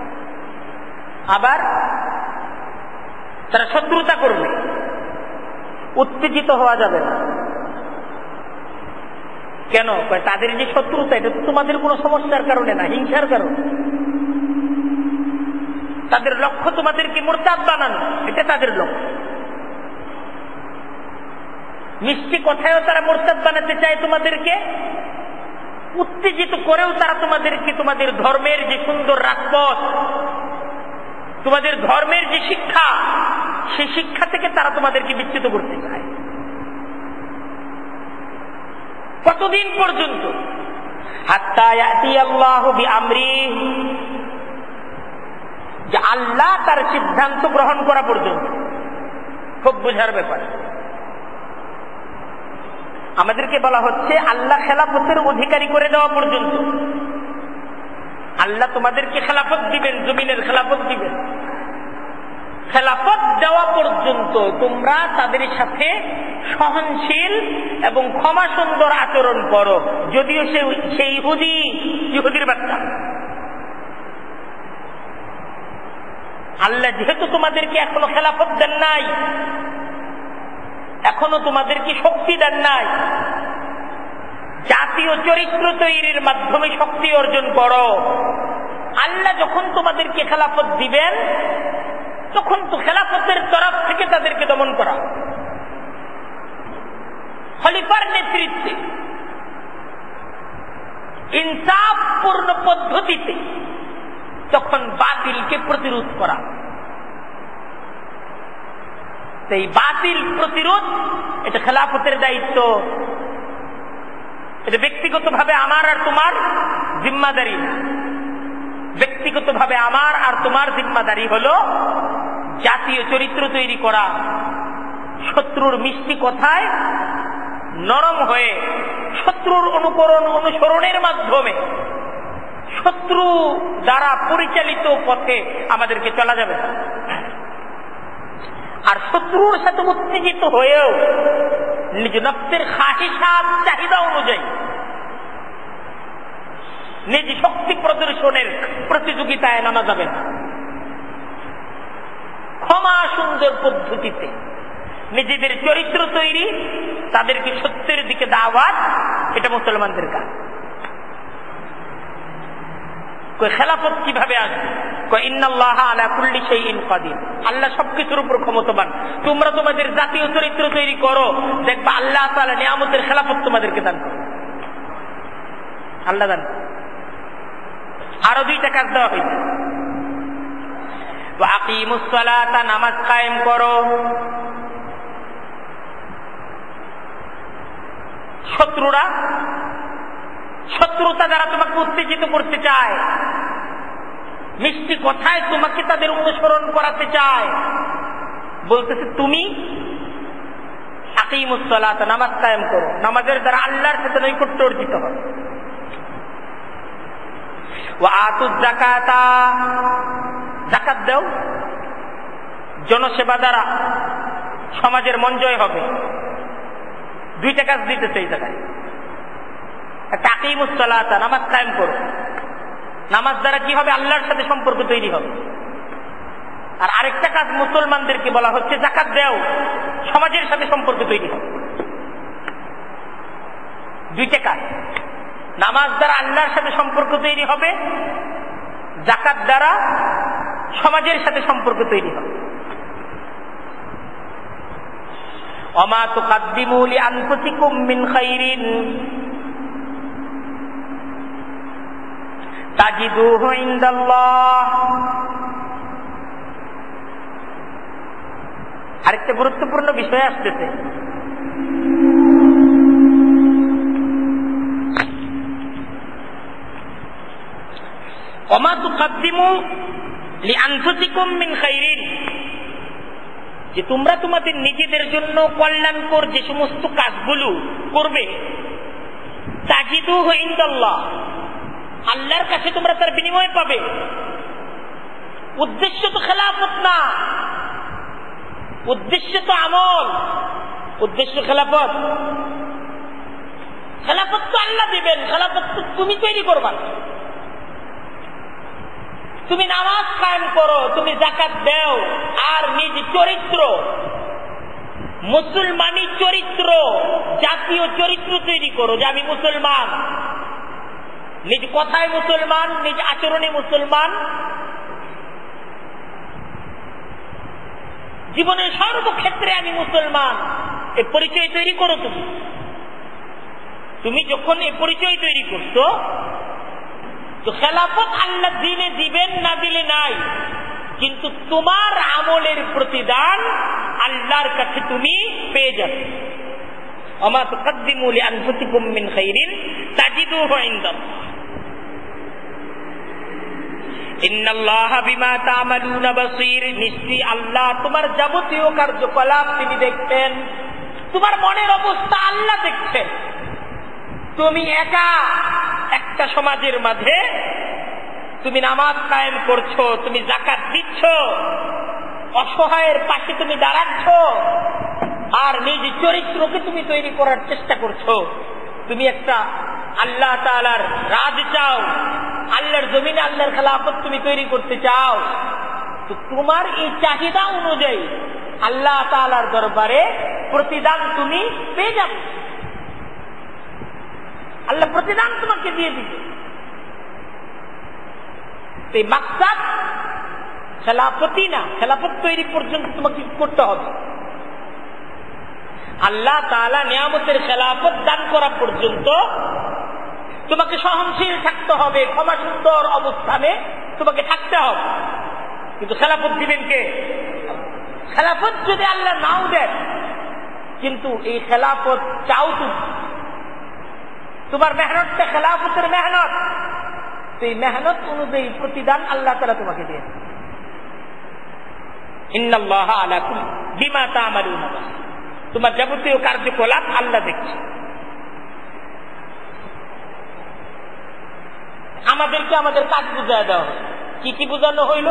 আবার তারা শত্রুতা করবে, উত্তেজিত হওয়া যাবে না। কেন? তাদের যে শত্রুতা, এটা তো তোমাদের কোনো সমস্যার কারণে না, হিংসার কারণে। তাদের লক্ষ্য তোমাদেরকে মুরতাদ বানানো, এটা তাদের লক্ষ্য। মিষ্টি কথায়ও তারা মুরতাদ বানাতে চায় তোমাদেরকে, উত্তেজিত করেও তারা তোমাদেরকে তোমাদের ধর্মের যে সুন্দর রাজপথ, তোমাদের ধর্মের যে শিক্ষা, সেই শিক্ষা থেকে তারা তোমাদেরকে বিচ্যুত করতে চায়। কতদিন পর্যন্ত? হাত্তা ইয়াতি আল্লাহু বিআমরিহি, যে আল্লাহ তার সিদ্ধান্ত গ্রহণ করা পর্যন্ত। খুব বোঝার ব্যাপার। আমাদেরকে বলা হচ্ছে আল্লাহ খেলাফতের অধিকারী করে দেওয়া পর্যন্ত। আল্লাহ তোমাদেরকে খেলাফত দিবেন, জমিনের খেলাফত দিবেন। খেলাফত দেওয়া পর্যন্ত তোমরা তাদের সাথে সহনশীল এবং ক্ষমা সুন্দর আচরণ করো, যদিও সে সেই ইহুদি, ইহুদির বাচ্চা। আল্লাহ যেহেতু তোমাদেরকে এখনো খেলাফত দেন নাই, এখনো তোমাদেরকে শক্তি দেন নাই, জাতীয় চরিত্র তৈরির মাধ্যমে শক্তি অর্জন করো। আল্লাহ যখন তোমাদেরকে খেলাফত দিবেন, তখন তো খেলাফতের তরফ থেকে তাদেরকে দমন করা, খলিফার নেতৃত্বে ইনসাফপূর্ণ পদ্ধতিতে তখন বাতিলকে প্রতিরোধ করা। এই বাতিল প্রতিরোধ, এটা খেলাফতের দায়িত্ব। এটা ব্যক্তিগতভাবে আমার আর তোমার জিম্মাদারি না। ব্যক্তিগতভাবে আমার আর তোমার জিম্মাদারি হলো জাতীয় চরিত্র তৈরি করা, শত্রুর মিষ্টি কথায় নরম হয়ে, শত্রুর অনুকরণ অনুসরণের মাধ্যমে শত্রু দ্বারা পরিচালিত পথে আমাদেরকে চলা যাবে না। আর শত্রুর সাথে উত্তেজিত হয়েও নিজ নফসের খাহিসাত চাহিদা অনুযায়ী নিজ শক্তি প্রদর্শনের প্রতিযোগিতায় নামা যাবে না। ক্ষমা সুন্দর পদ্ধতিতে নিজেদের চরিত্র তৈরি, তাদেরকে সত্যের দিকে দাওয়াত, এটা মুসলমানদের কাজ। খেলাফত কিভাবে আসবে? ইন্নাল্লাহা আলা কুল্লি শাইইন কাদির, আল্লাহ সবকিছুর উপর ক্ষমতাবান। তোমরা তোমাদের জাতীয় চরিত্র তৈরি করো, দেখবা আল্লাহ তাআলা নিয়ামতের খেলাফত তোমাদেরকে দান করে। আল্লাহ দান। আরো দুইটা কাজ দেওয়া হয়েছে। ওয়া আকিমুস সালাতা, নামাজ কায়েম করো। শত্রুরা শত্রুতা দ্বারা তোমাকে উত্তেজিত করতে চায়, মিষ্টি কথায় তোমাকে তাদের অনুসরণ করাতে চায়। বলতেছে তুমি আকিমুস সালাত, নামাজ কায়েম করো। নামাজের দ্বারা আল্লাহর সাথে নৈকট্য অর্জিত হবে। ওয়া আতুজ যাকাতা, যাকাত দাও। জনসেবা দ্বারা সমাজের মন জয় হবে। দুইটা কাজ দিতেছে এই জায়গায়। তাকিমুস সালাত, নামাজ কায়েম করো। নামাজ দ্বারা কি হবে? আল্লাহর সাথে সম্পর্ক তৈরি হবে। আর আরেকটা কাজ মুসলমানদেরকে বলা হচ্ছে, যাকাত দাও, সমাজের সাথে সম্পর্ক তৈরি হবে। দুইটা কাজ, নামাজ দ্বারা আল্লাহর সাথে সম্পর্ক তৈরি হবে, যাকাত দ্বারা সমাজের সাথে সম্পর্ক তৈরি হবে। ওমা তুকাদ্দিমু লিআনফুসিকুম মিন খাইরিন তাজিদুহু ইনদাল্লাহ। আরেকটা গুরুত্বপূর্ণ বিষয় আসতেছে, ওমা তুকাদ্দিমু লিআনফুসিকুম মিন খাইরিন, যে তোমরা তোমাদের নিজেদের জন্য কল্যাণকর যে সমস্ত কাজগুলো করবে, তাজিদুহু ইনদাল্লাহ, আল্লাহর কাছে তোমরা তার বিনিময় পাবে। উদ্দেশ্য তো খেলাফত না, উদ্দেশ্য তো আমল, উদ্দেশ্য খেলাফত। খেলাফত তো আল্লাহ দিবেন, খেলাফত তো তুমি তৈরি করবা। তুমি নামাজ কায়েম করো, তুমি যাকাত দাও, আর নিজ চরিত্র, মুসলমানি চরিত্র, জাতীয় চরিত্র তৈরি করো যে আমি মুসলমান, নিজ কথায় মুসলমান, নিজ আচরণে মুসলমান, জীবনের সর্বক্ষেত্রে আমি মুসলমান, এ পরিচয় তৈরি করো। তুমি তুমি যখন এ পরিচয় তৈরি করছো, তো খেলাফত আল্লাহ দিনে দিবেন, না দিলে নাই, কিন্তু তোমার আমলের প্রতিদান আল্লাহর কাছে তুমি পেয়ে যাবে। ওমা তুকাদ্দিমু লিআনফুসিকুম মিন খাইরিন তাজিদুহু ইনদাল্লাহ ইন্নাল্লাহা বিমা তা'মালুনা বাসীর, নিশ্চয়ই আল্লাহ তোমার যাবতীয় কার্যকলাপ তিনি দেখতেন, তোমার মনের অবস্থা আল্লাহ দেখছেন। তুমি একা একটা সমাজের মাঝে তুমি নামাজ কায়েম করছো, তুমি যাকাত দিচ্ছ, অসহায়ের পাশে তুমি দাঁড়াচ্ছ, আর নিজ চরিত্রকে তুমি তৈরি করার চেষ্টা করছো। তুমি একটা আল্লাহ তাআলার রাজ চাও, আল্লাহর জমিনে আল্লাহর খেলাফত তুমি তৈরি করতে চাও, তো তোমার এই চাহিদা অনুযায়ী আল্লাহ তাআলার দরবারে প্রতিদান তুমি পেয়ে যাবে। আল্লাহ প্রতিদান তোমাকে দিয়ে দিবে। এই মাকসাদ খেলাফতি না, খেলাফত তৈরি পর্যন্ত তোমাকে করতে হবে। আল্লাহ তাআলা নিয়ামতের খেলাফত দান করা পর্যন্ত তোমাকে সহনশীল থাকতে হবে, ক্ষমা সুন্দর অবস্থানে তোমাকে থাকতে হবে। কিন্তু খেলাফত দিবেন কে? খেলাফত যদি আল্লাহ নাও দেন, কিন্তু এই খেলাফত চাও তুমি, তোমার মেহনতটা খেলাফতের মেহনত, সেই মেহনত অনুযায়ী প্রতিদান আল্লাহ তাআলা তোমাকে দেন। ইন্নাল্লাহা আলা কুল্লি বিমা তা'মালুনা বাসীর, তোমার যাবতীয় কার্যকলাপ আল্লাহ দেখছে। আমাদেরকে আমাদের কাজ বুঝায় দেওয়া হয়। কি কি বোঝানো হইল?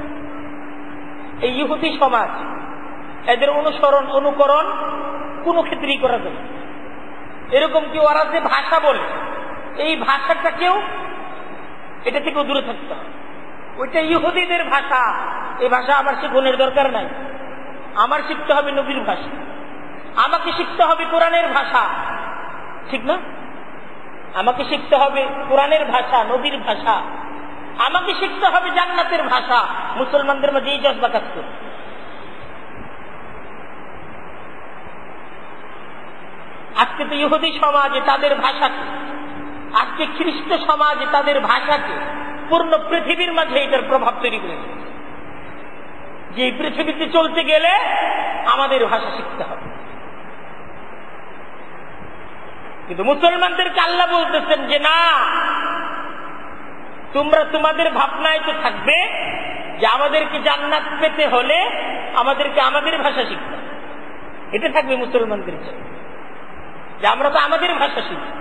এই ইহুদি সমাজ, এদের অনুসরণ অনুকরণ কোন ক্ষেত্রেই করা যাবে। এরকম কি ওরা যে ভাষা বলে, এই ভাষাটাকেও এটা থেকেও দূরে থাকতে হবে। ওইটা ইহুদিদের ভাষা, এই ভাষা আমার শিখনের দরকার নাই। আমার শিখতে হবে নবীর ভাষা, আমাকে শিখতে হবে কোরআনের ভাষা, ঠিক না? আমাকে শিখতে হবে কোরআনের ভাষা, নবীর ভাষা, আমাকে শিখতে হবে জান্নাতের ভাষা। মুসলমানদের মধ্যে এই জজবা কাজ করে। আজকে তো ইহুদি সমাজে তাদের ভাষাকে, আজকে খ্রিস্ট সমাজে তাদের ভাষাকে পূর্ণ পৃথিবীর মাঝে এটার প্রভাব তৈরি করে, যে পৃথিবীতে চলতে গেলে আমাদের ভাষা শিখতে হবে। কিন্তু মুসলমানদেরকে আল্লাহ বলতেছেন যে না, তোমরা তোমাদের ভাবনায় তো থাকবে যে আমাদেরকে জান্নাত পেতে হলে আমাদেরকে আমাদের ভাষা শিখতে হবে। এটা থাকবে মুসলমানদের জন্য, যে আমরা তো আমাদের ভাষা শিখি,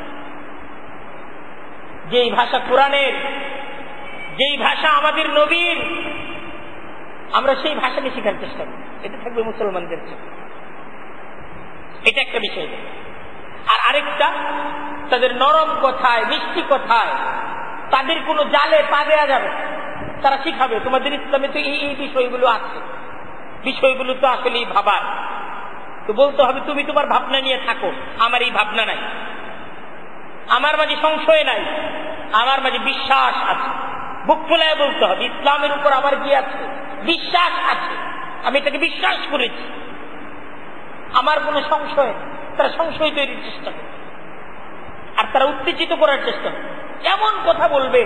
যেই ভাষা কোরআনের, যেই ভাষা আমাদের নবীর, আমরা সেই ভাষাকে শেখার চেষ্টা করি। এটা থাকবে মুসলমানদের জন্য। এটা একটা বিষয়। আরেকটা, তাদের নরম কথায়, মিষ্টি কথায়, তাদের কোনো জালে পা দেয়া যাবে। তারা শিখাবে তোমাদের ইসলামে তো এই এই বিষয়গুলো আছে, বিষয়গুলো তো আসলেই ভাবার। তো বলতে হবে তুমি তোমার ভাবনা নিয়ে থাকো, আমার এই ভাবনা নাই, আমার মাঝে সংশয় নাই, আমার মাঝে বিশ্বাস আছে। বুক ফুলায় বলতে হবে ইসলামের উপর আমার কি আছে, বিশ্বাস আছে, আমি এটাকে বিশ্বাস করেছি, আমার কোনো সংশয়। তারা সংশয় তৈরির চেষ্টা করে, আর তারা উত্তেজিত করার চেষ্টা করে। এমন কথা বলবে,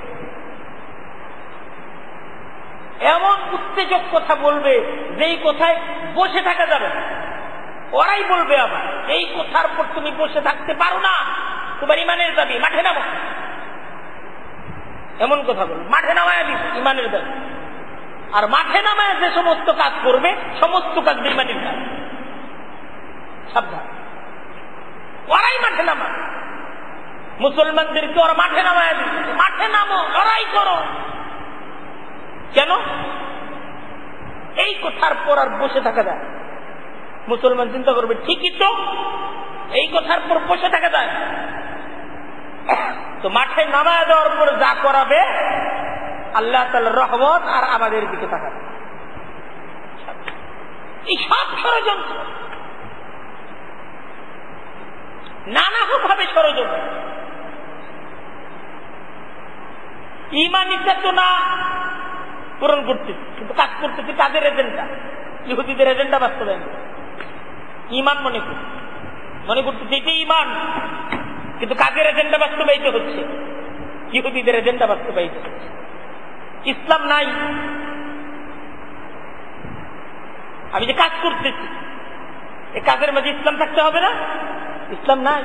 এমন উত্তেজক কথা বলবে যেই কথায় বসে থাকা যাবে না। ওরাই বলবে আবার এই কথার পর তুমি বসে থাকতে পারো না, তোমার ইমানের দাবি, মাঠে নামো। এমন কথা বলবে, মাঠে নামায় দিবে ইমানের দাবি। আর মাঠে নামায় যে সমস্ত কাজ করবে সমস্ত কাজ ইমানের কাজ। সাবধান, ওরাই মাঠে নামা, মুসলমানদেরকে ওরা মাঠে নামায় দিবে, মাঠে নামো, লড়াই করো। কেন? এই কথার পর আর বসে থাকা যায়? মুসলমান চিন্তা করবে ঠিকই তো, এই কথার পর বসে থাকা যায়। তো মাঠে নামায় দেওয়ার পর যা করাবে আল্লাহ তাআলার রহমত আর আমাদের দিকে তাকাবে। এই সব ষড়যন্ত্র, নানাভাবে ষড়যন্ত্র। ইমানি চেতনা পূরণ করতেছে, কিন্তু কাজ করতেছে কাদের এজেন্ডা? ইহুদিদের এজেন্ডা বাস্তবায়ন। ইমান মনে করছে, মনে করতেছে এটাই ইমান, কিন্তু কাদের এজেন্ডা বাস্তবায়িত হচ্ছে? ইহুদিদের এজেন্ডা বাস্তবায়িত হচ্ছে। ইসলাম নাই। আমি যে কাজ করতেছি এই কাজের মাঝে ইসলাম থাকতে হবে না? ইসলাম নাই।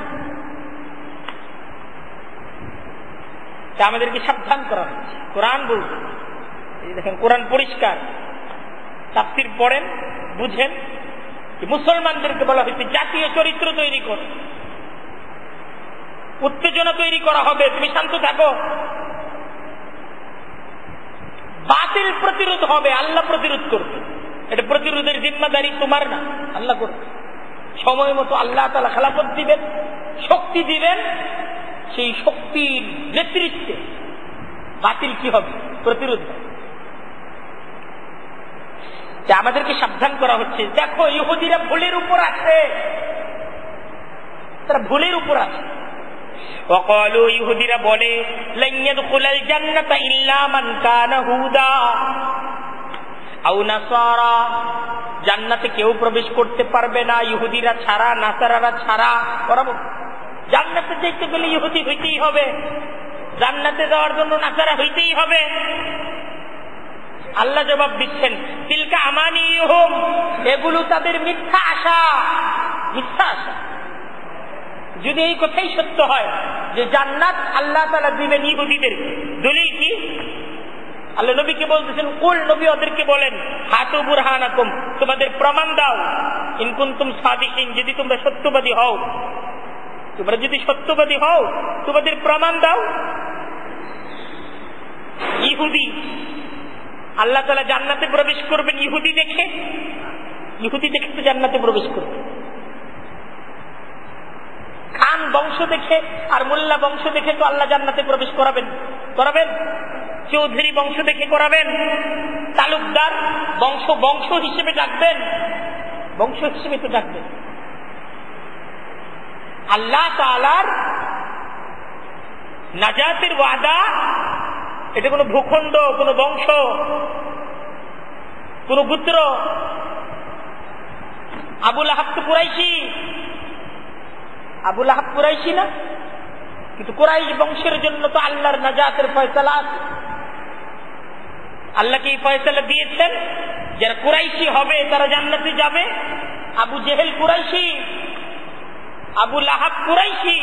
আমাদেরকে সাবধান করা হচ্ছে। কোরআন বলছে, দেখেন কোরআন পরিষ্কার, তাফসীর পড়েন, বুঝেন। মুসলমানদেরকে বলা হয়েছে জাতীয় চরিত্র তৈরি করো, উত্তেজনা তৈরি করা হবে, তুমি শান্ত থাকো। বাতিল প্রতিরোধ হবে, আল্লাহ প্রতিরোধ করবে। এটা প্রতিরোধের জিম্মাদারি তোমার না, আল্লাহ করবে। সময় মতো আল্লাহ তাআলা খেলাফত দিবেন, শক্তি দিবেন, সেই শক্তির নেতৃত্বে বাতিল কি হবে? প্রতিরোধ। আমাদেরকে সাবধান করা হচ্ছে, দেখো ইহুদিরা ভুলের উপর আছে, তারা ভুলের উপর আছে। ওয়াকালু, ইহুদিরা বলে, লান ইয়াদখুলাল জান্নাতা ইল্লা মান কানা হুদা আও নাসারা, জান্নাতে কেউ প্রবেশ করতে পারবে না ইহুদিরা ছাড়া, নাসারারা ছাড়া। ওরা জান্নাতে যেতে গেলে ইহুদি হইতেই হবে, জান্নাতে যাওয়ার জন্য নাসারা হইতেই হবে। আল্লাহ জবাব দিচ্ছেন, তিলকা আমানিহুম, এগুলো তাদের মিথ্যা আশা, মিথ্যা আশা। যদি এই কথাই সত্য হয় যে জান্নাত আল্লাহ তাআলা দিবেন ইহুদিদের, দলিল কি? আল্লাহ নবীকে বলতেছেন, কুল, নবী ওদেরকে বলেন, হাতু বুরহানাকুম, তোমাদের প্রমাণ দাও, ইন কুনতুম সাদিকিন, যদি তোমরা সত্যবাদী হও, তোমরা যদি সত্যবাদী হও তোমাদের প্রমাণ দাও। ইহুদি, আল্লাহ তাআলা জান্নাতে প্রবেশ করবেন ইহুদি দেখে, ইহুদি দেখে তো জান্নাতে প্রবেশ করবে। খান বংশ দেখে আর মোল্লা বংশ দেখে তো আল্লাহ জান্নাতে প্রবেশ করাবেন করাবেন চৌধুরী বংশ দেখে করাবেন, তালুকদার বংশ বংশ হিসেবে ডাকবেন, বংশ হিসেবে তো ডাকবেন। আল্লাহ তাআলার নাজাতের ওয়াদা, এটা কোন ভূখণ্ড, কোন বংশ, কোন পুত্র। আবু লাহাব তো কুরাইশি, আবু লাহাব কুরাইশি না, কিন্তু কুরাইশ বংশের জন্য তো আল্লাহর নাজাতের ফয়সালা আছে। আল্লাহকে এই ফয়সালা দিয়েছেন, যারা কুরাইশি হবে তারা জান্নাতে যাবে। আবু জেহেল কুরাইশি, আবু লাহাব কুরাইশি,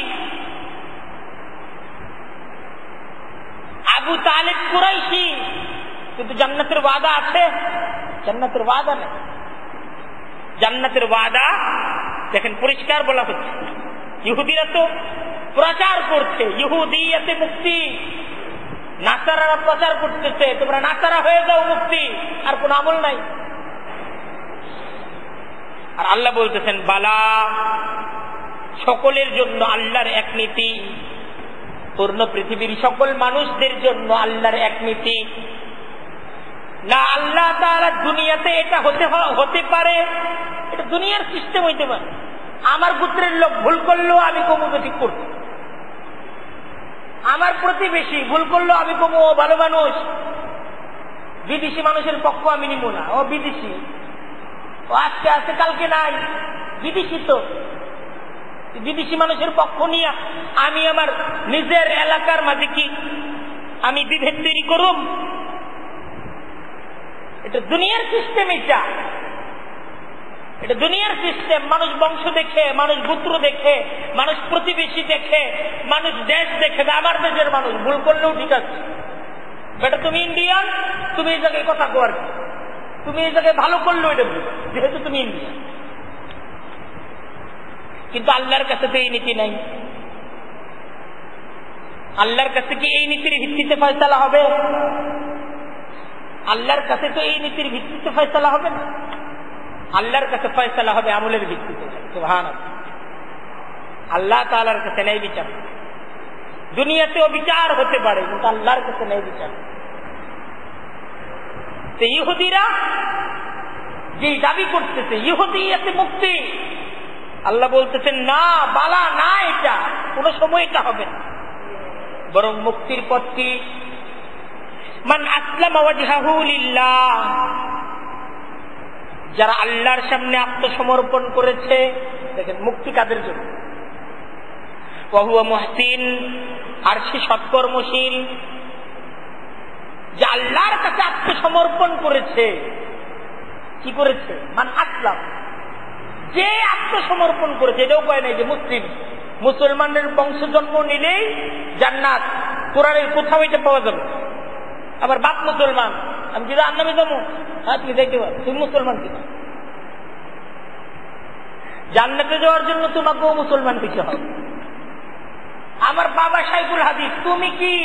আবু তালেব কুরাইশি, কিন্তু জান্নাতের ওয়াদা আছে? জান্নাতের ওয়াদা নেই। জান্নাতের ওয়াদা দেখেন পরিষ্কার বলা হচ্ছে। ইহুদিরা তো প্রচার করছে ইহুদিয়াতে মুক্তি, নাসারারা প্রচার করতেছে তোমরা নাসারা হয়ে যাও, মুক্তি, আর কোন আমল নাই। আর আল্লাহ বলতেছেন, বালা, সকলের জন্য আল্লাহর এক নীতি, পূর্ণ পৃথিবীর সকল মানুষদের জন্য আল্লাহর এক নীতি। না আল্লাহ তাআলা দুনিয়াতে এটা হতে হতে পারে, এটা দুনিয়ার সিস্টেম হইতে পারে। আমার গোত্রের লোক ভুল করলেও আমি কমুকে ঠিক করব, আমার প্রতিবেশী ভুল করলেও আমি কমু ও ভালো মানুষ। বিদেশি মানুষের পক্ষ আমি নিব না, ও বিদেশি, ও আজকে আছে কালকে নাই, বিদেশি তো। বিদেশি মানুষের পক্ষ নিয়ে আমি আমার নিজের এলাকার মাঝে কি আমি বিভেদ তৈরি করুম? এটা দুনিয়ার সিস্টেম, এটা এটা দুনিয়ার সিস্টেম। মানুষ বংশ দেখে, মানুষ গোত্র দেখে, মানুষ প্রতিবেশী দেখে, মানুষ দেশ দেখে। আমার দেশের মানুষ ভুল করলেও ঠিক আছে, বেটা তুমি ইন্ডিয়ান, তুমি এই জায়গায় কথা কর, তুমি এই জায়গায় ভালো করলেও এটা ভুল, যেহেতু তুমি ইন্ডিয়ান। কিন্তু আল্লাহর কাছে তো এই নীতি নাই। আল্লাহর কাছে কি এই নীতির ভিত্তিতে ফয়সালা হবে? আল্লাহর কাছে তো এই নীতির ভিত্তিতে ফয়সালা হবে না। আল্লাহর কাছে ফয়সালা হবে আমলের ভিত্তিতে। সুবহানাল্লাহ। আল্লাহ তাআলার কাছে নেই বিচার। দুনিয়াতেও বিচার হতে পারে, কিন্তু আল্লাহর কাছে নেই বিচার। তো ইহুদিরা যে দাবি করতেছে ইহুদিয়াতে মুক্তি, আল্লাহ বলতেছেন না, বালা না, এটা কোন সময় এটা হবে না। বরং মুক্তির পথ কি? মান আসলামা ওয়াজহাহু লিল্লাহ, যারা আল্লাহর সামনে আত্মসমর্পণ করেছে। দেখেন মুক্তি কাদের জন্য? ওয়া হুয়া মুহসিন, আর সে সৎকর্মশীল, যে আল্লাহর কাছে আত্মসমর্পণ করেছে। কি করেছে? মান আসলাম, যে আত্মসমর্পণ করেছে। এটাও কয় নাই যে মুসলিম, মুসলমানের বংশ জন্ম নিলেই জান্নাত, কোরআনের কোথাও এটা পাওয়া যাবে। আমার বাপ মুসলমান, আমি যদি আন্নামে যাবো, হ্যাঁ তুমি দেখতে পারো তুমি মুসলমান কিনা। জান্নাতে যাওয়ার জন্য তোমাকেও মুসলমান হইতে হবে। আমার বাবা শাইখুল হাদিস, তুমি কি?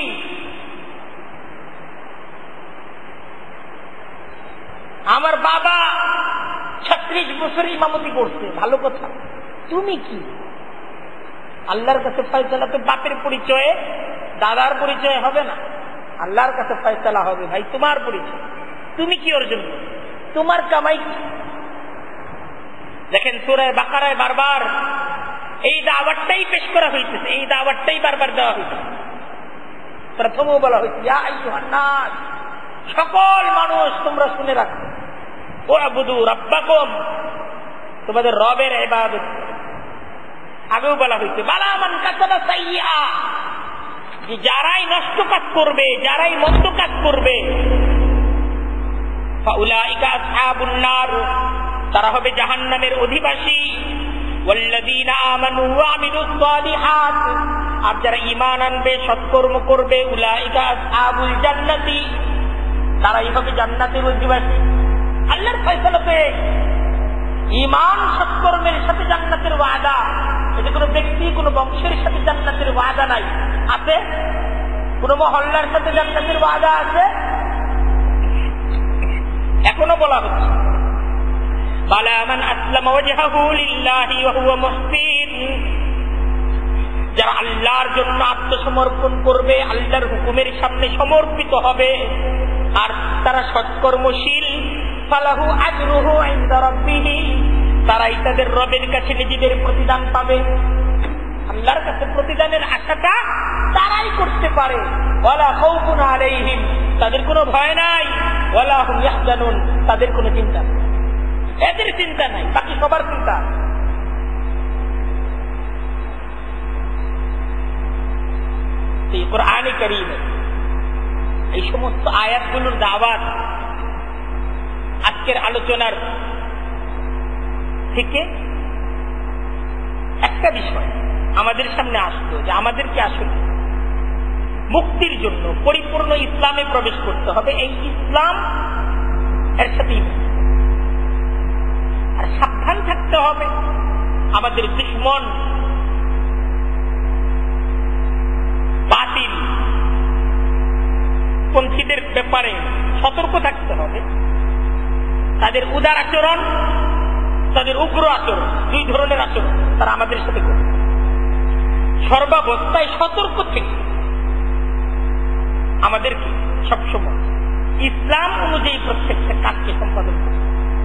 আমার বাবা ছত্রিশ বছর ইমামতি করছে, ভালো কথা, তুমি কি? আল্লাহর কাছে ফয়সালা তো বাপের পরিচয়ে, দাদার পরিচয় হবে না। আল্লাহর কাছে ফয়সালা হবে ভাই তোমার পরিচয়, তুমি কি অর্জন করো, তোমার কামাই কি। দেখেন সূরা বাকারায় বারবার এই দাওয়াতটাই পেশ করা হইতেছে, এই দাওয়াতটাই বারবার দেওয়া হইতেছে। প্রথমও বলা হয়েছে ইয়া আইয়ুহান নাস, সকল মানুষ তোমরা শুনে রাখো, ওয়াবুদু রাব্বাকুম, তোমাদের রবের ইবাদত। আগেও বলা হয়েছে বালা মান কাসাবা সাইয়্যা, যে যারাই নষ্ট কাজ করবে, যারাই মন্দ কাজ করবে, ফাউলাইকা আসহাবুন নার, তারা হবে জাহান্নামের অধিবাসী। ওয়াল্লাযীনা আমানু ওয়া আমিলুস সালিহাত, আর যারা ঈমান আনবে, সৎকর্ম করবে, উলাইকা আসহাবুল জান্নাতি, তারাই হবে জান্নাতের অধিবাসী। আল্লাহর ফয়সালাতে ঈমান সৎকর্মের সাথে জান্নাতের ওয়াদা। এটা কোনো ব্যক্তি, কোনো বংশের সাথে জান্নাতের ওয়াদা নাই। আছে? কোন মহল্লার সাথে জান্নাতের ওয়াদা আছে? এখনো বলা হচ্ছে বালা মান আসলামা ওয়াজহাহু লিল্লাহি ওয়া হুয়া মুহসিন, যারা আল্লাহর জন্য আত্মসমর্পণ করবে, আল্লাহর হুকুমের সামনে সমর্পিত হবে, আর তারা সৎকর্মশীল, ফালাহু আজরুহু ইনদা রাব্বিহি, তারাই তাদের রবের কাছে নিজেদের প্রতিদান পাবে। আল্লাহর কাছে প্রতিদানের আশাটা তারাই করতে পারে। ওয়ালা খাউফুন আলাইহিম, তাদের কোনো ভয় নাই। ওয়ালা হুম ইয়াহজানুন, তাদের কোনো চিন্তা নেই। এদের চিন্তা নাই, বাকি সবার চিন্তা। এই কোরআনে কারীমে এই সমস্ত আয়াতগুলোর দাওয়াত আজকের আলোচনার থেকে একটা বিষয় আমাদের সামনে আসলো, যে আমাদেরকে আসলে মুক্তির জন্য পরিপূর্ণ ইসলামে প্রবেশ করতে হবে। এই ইসলাম এর সাথে আর সাবধান থাকতে হবে। আমাদের দুশমন বাতিল পন্থীদের ব্যাপারে সতর্ক থাকতে হবে। তাদের উদার আচরণ, তাদের উগ্র আচরণ, দুই ধরনের আচরণ তারা আমাদের সাথে করে। সর্বাবস্থায় সতর্ক থেকে আমাদেরকে সবসময় ইসলাম অনুযায়ী প্রত্যেকটা কাজকে সম্পাদন করতে।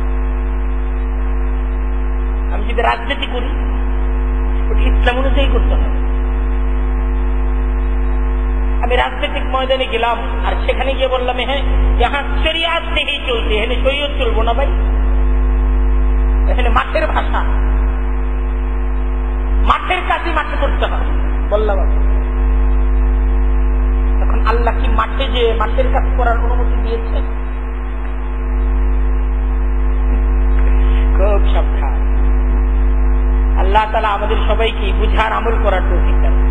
আমি যদি রাজনীতি করি ইসলাম অনুযায়ী করতে হবে। আমি রাজনৈতিক ময়দানে গেলাম আর সেখানে গিয়ে বললাম হ্যাঁ যাহা শরিয়াত নেই চলছে, এখানে শরীয়ত চলবো না ভাই, এখানে মাঠের ভাষা, মাঠের কাজই মাঠে করতে হবে বললাম। এখন আল্লাহ কি মাঠে যে মাঠের কাজ করার অনুমতি দিয়েছেন? খুব সাবধান। আল্লাহ তাআলা আমাদের সবাইকে বুঝার আমল করার তৌফিক দান।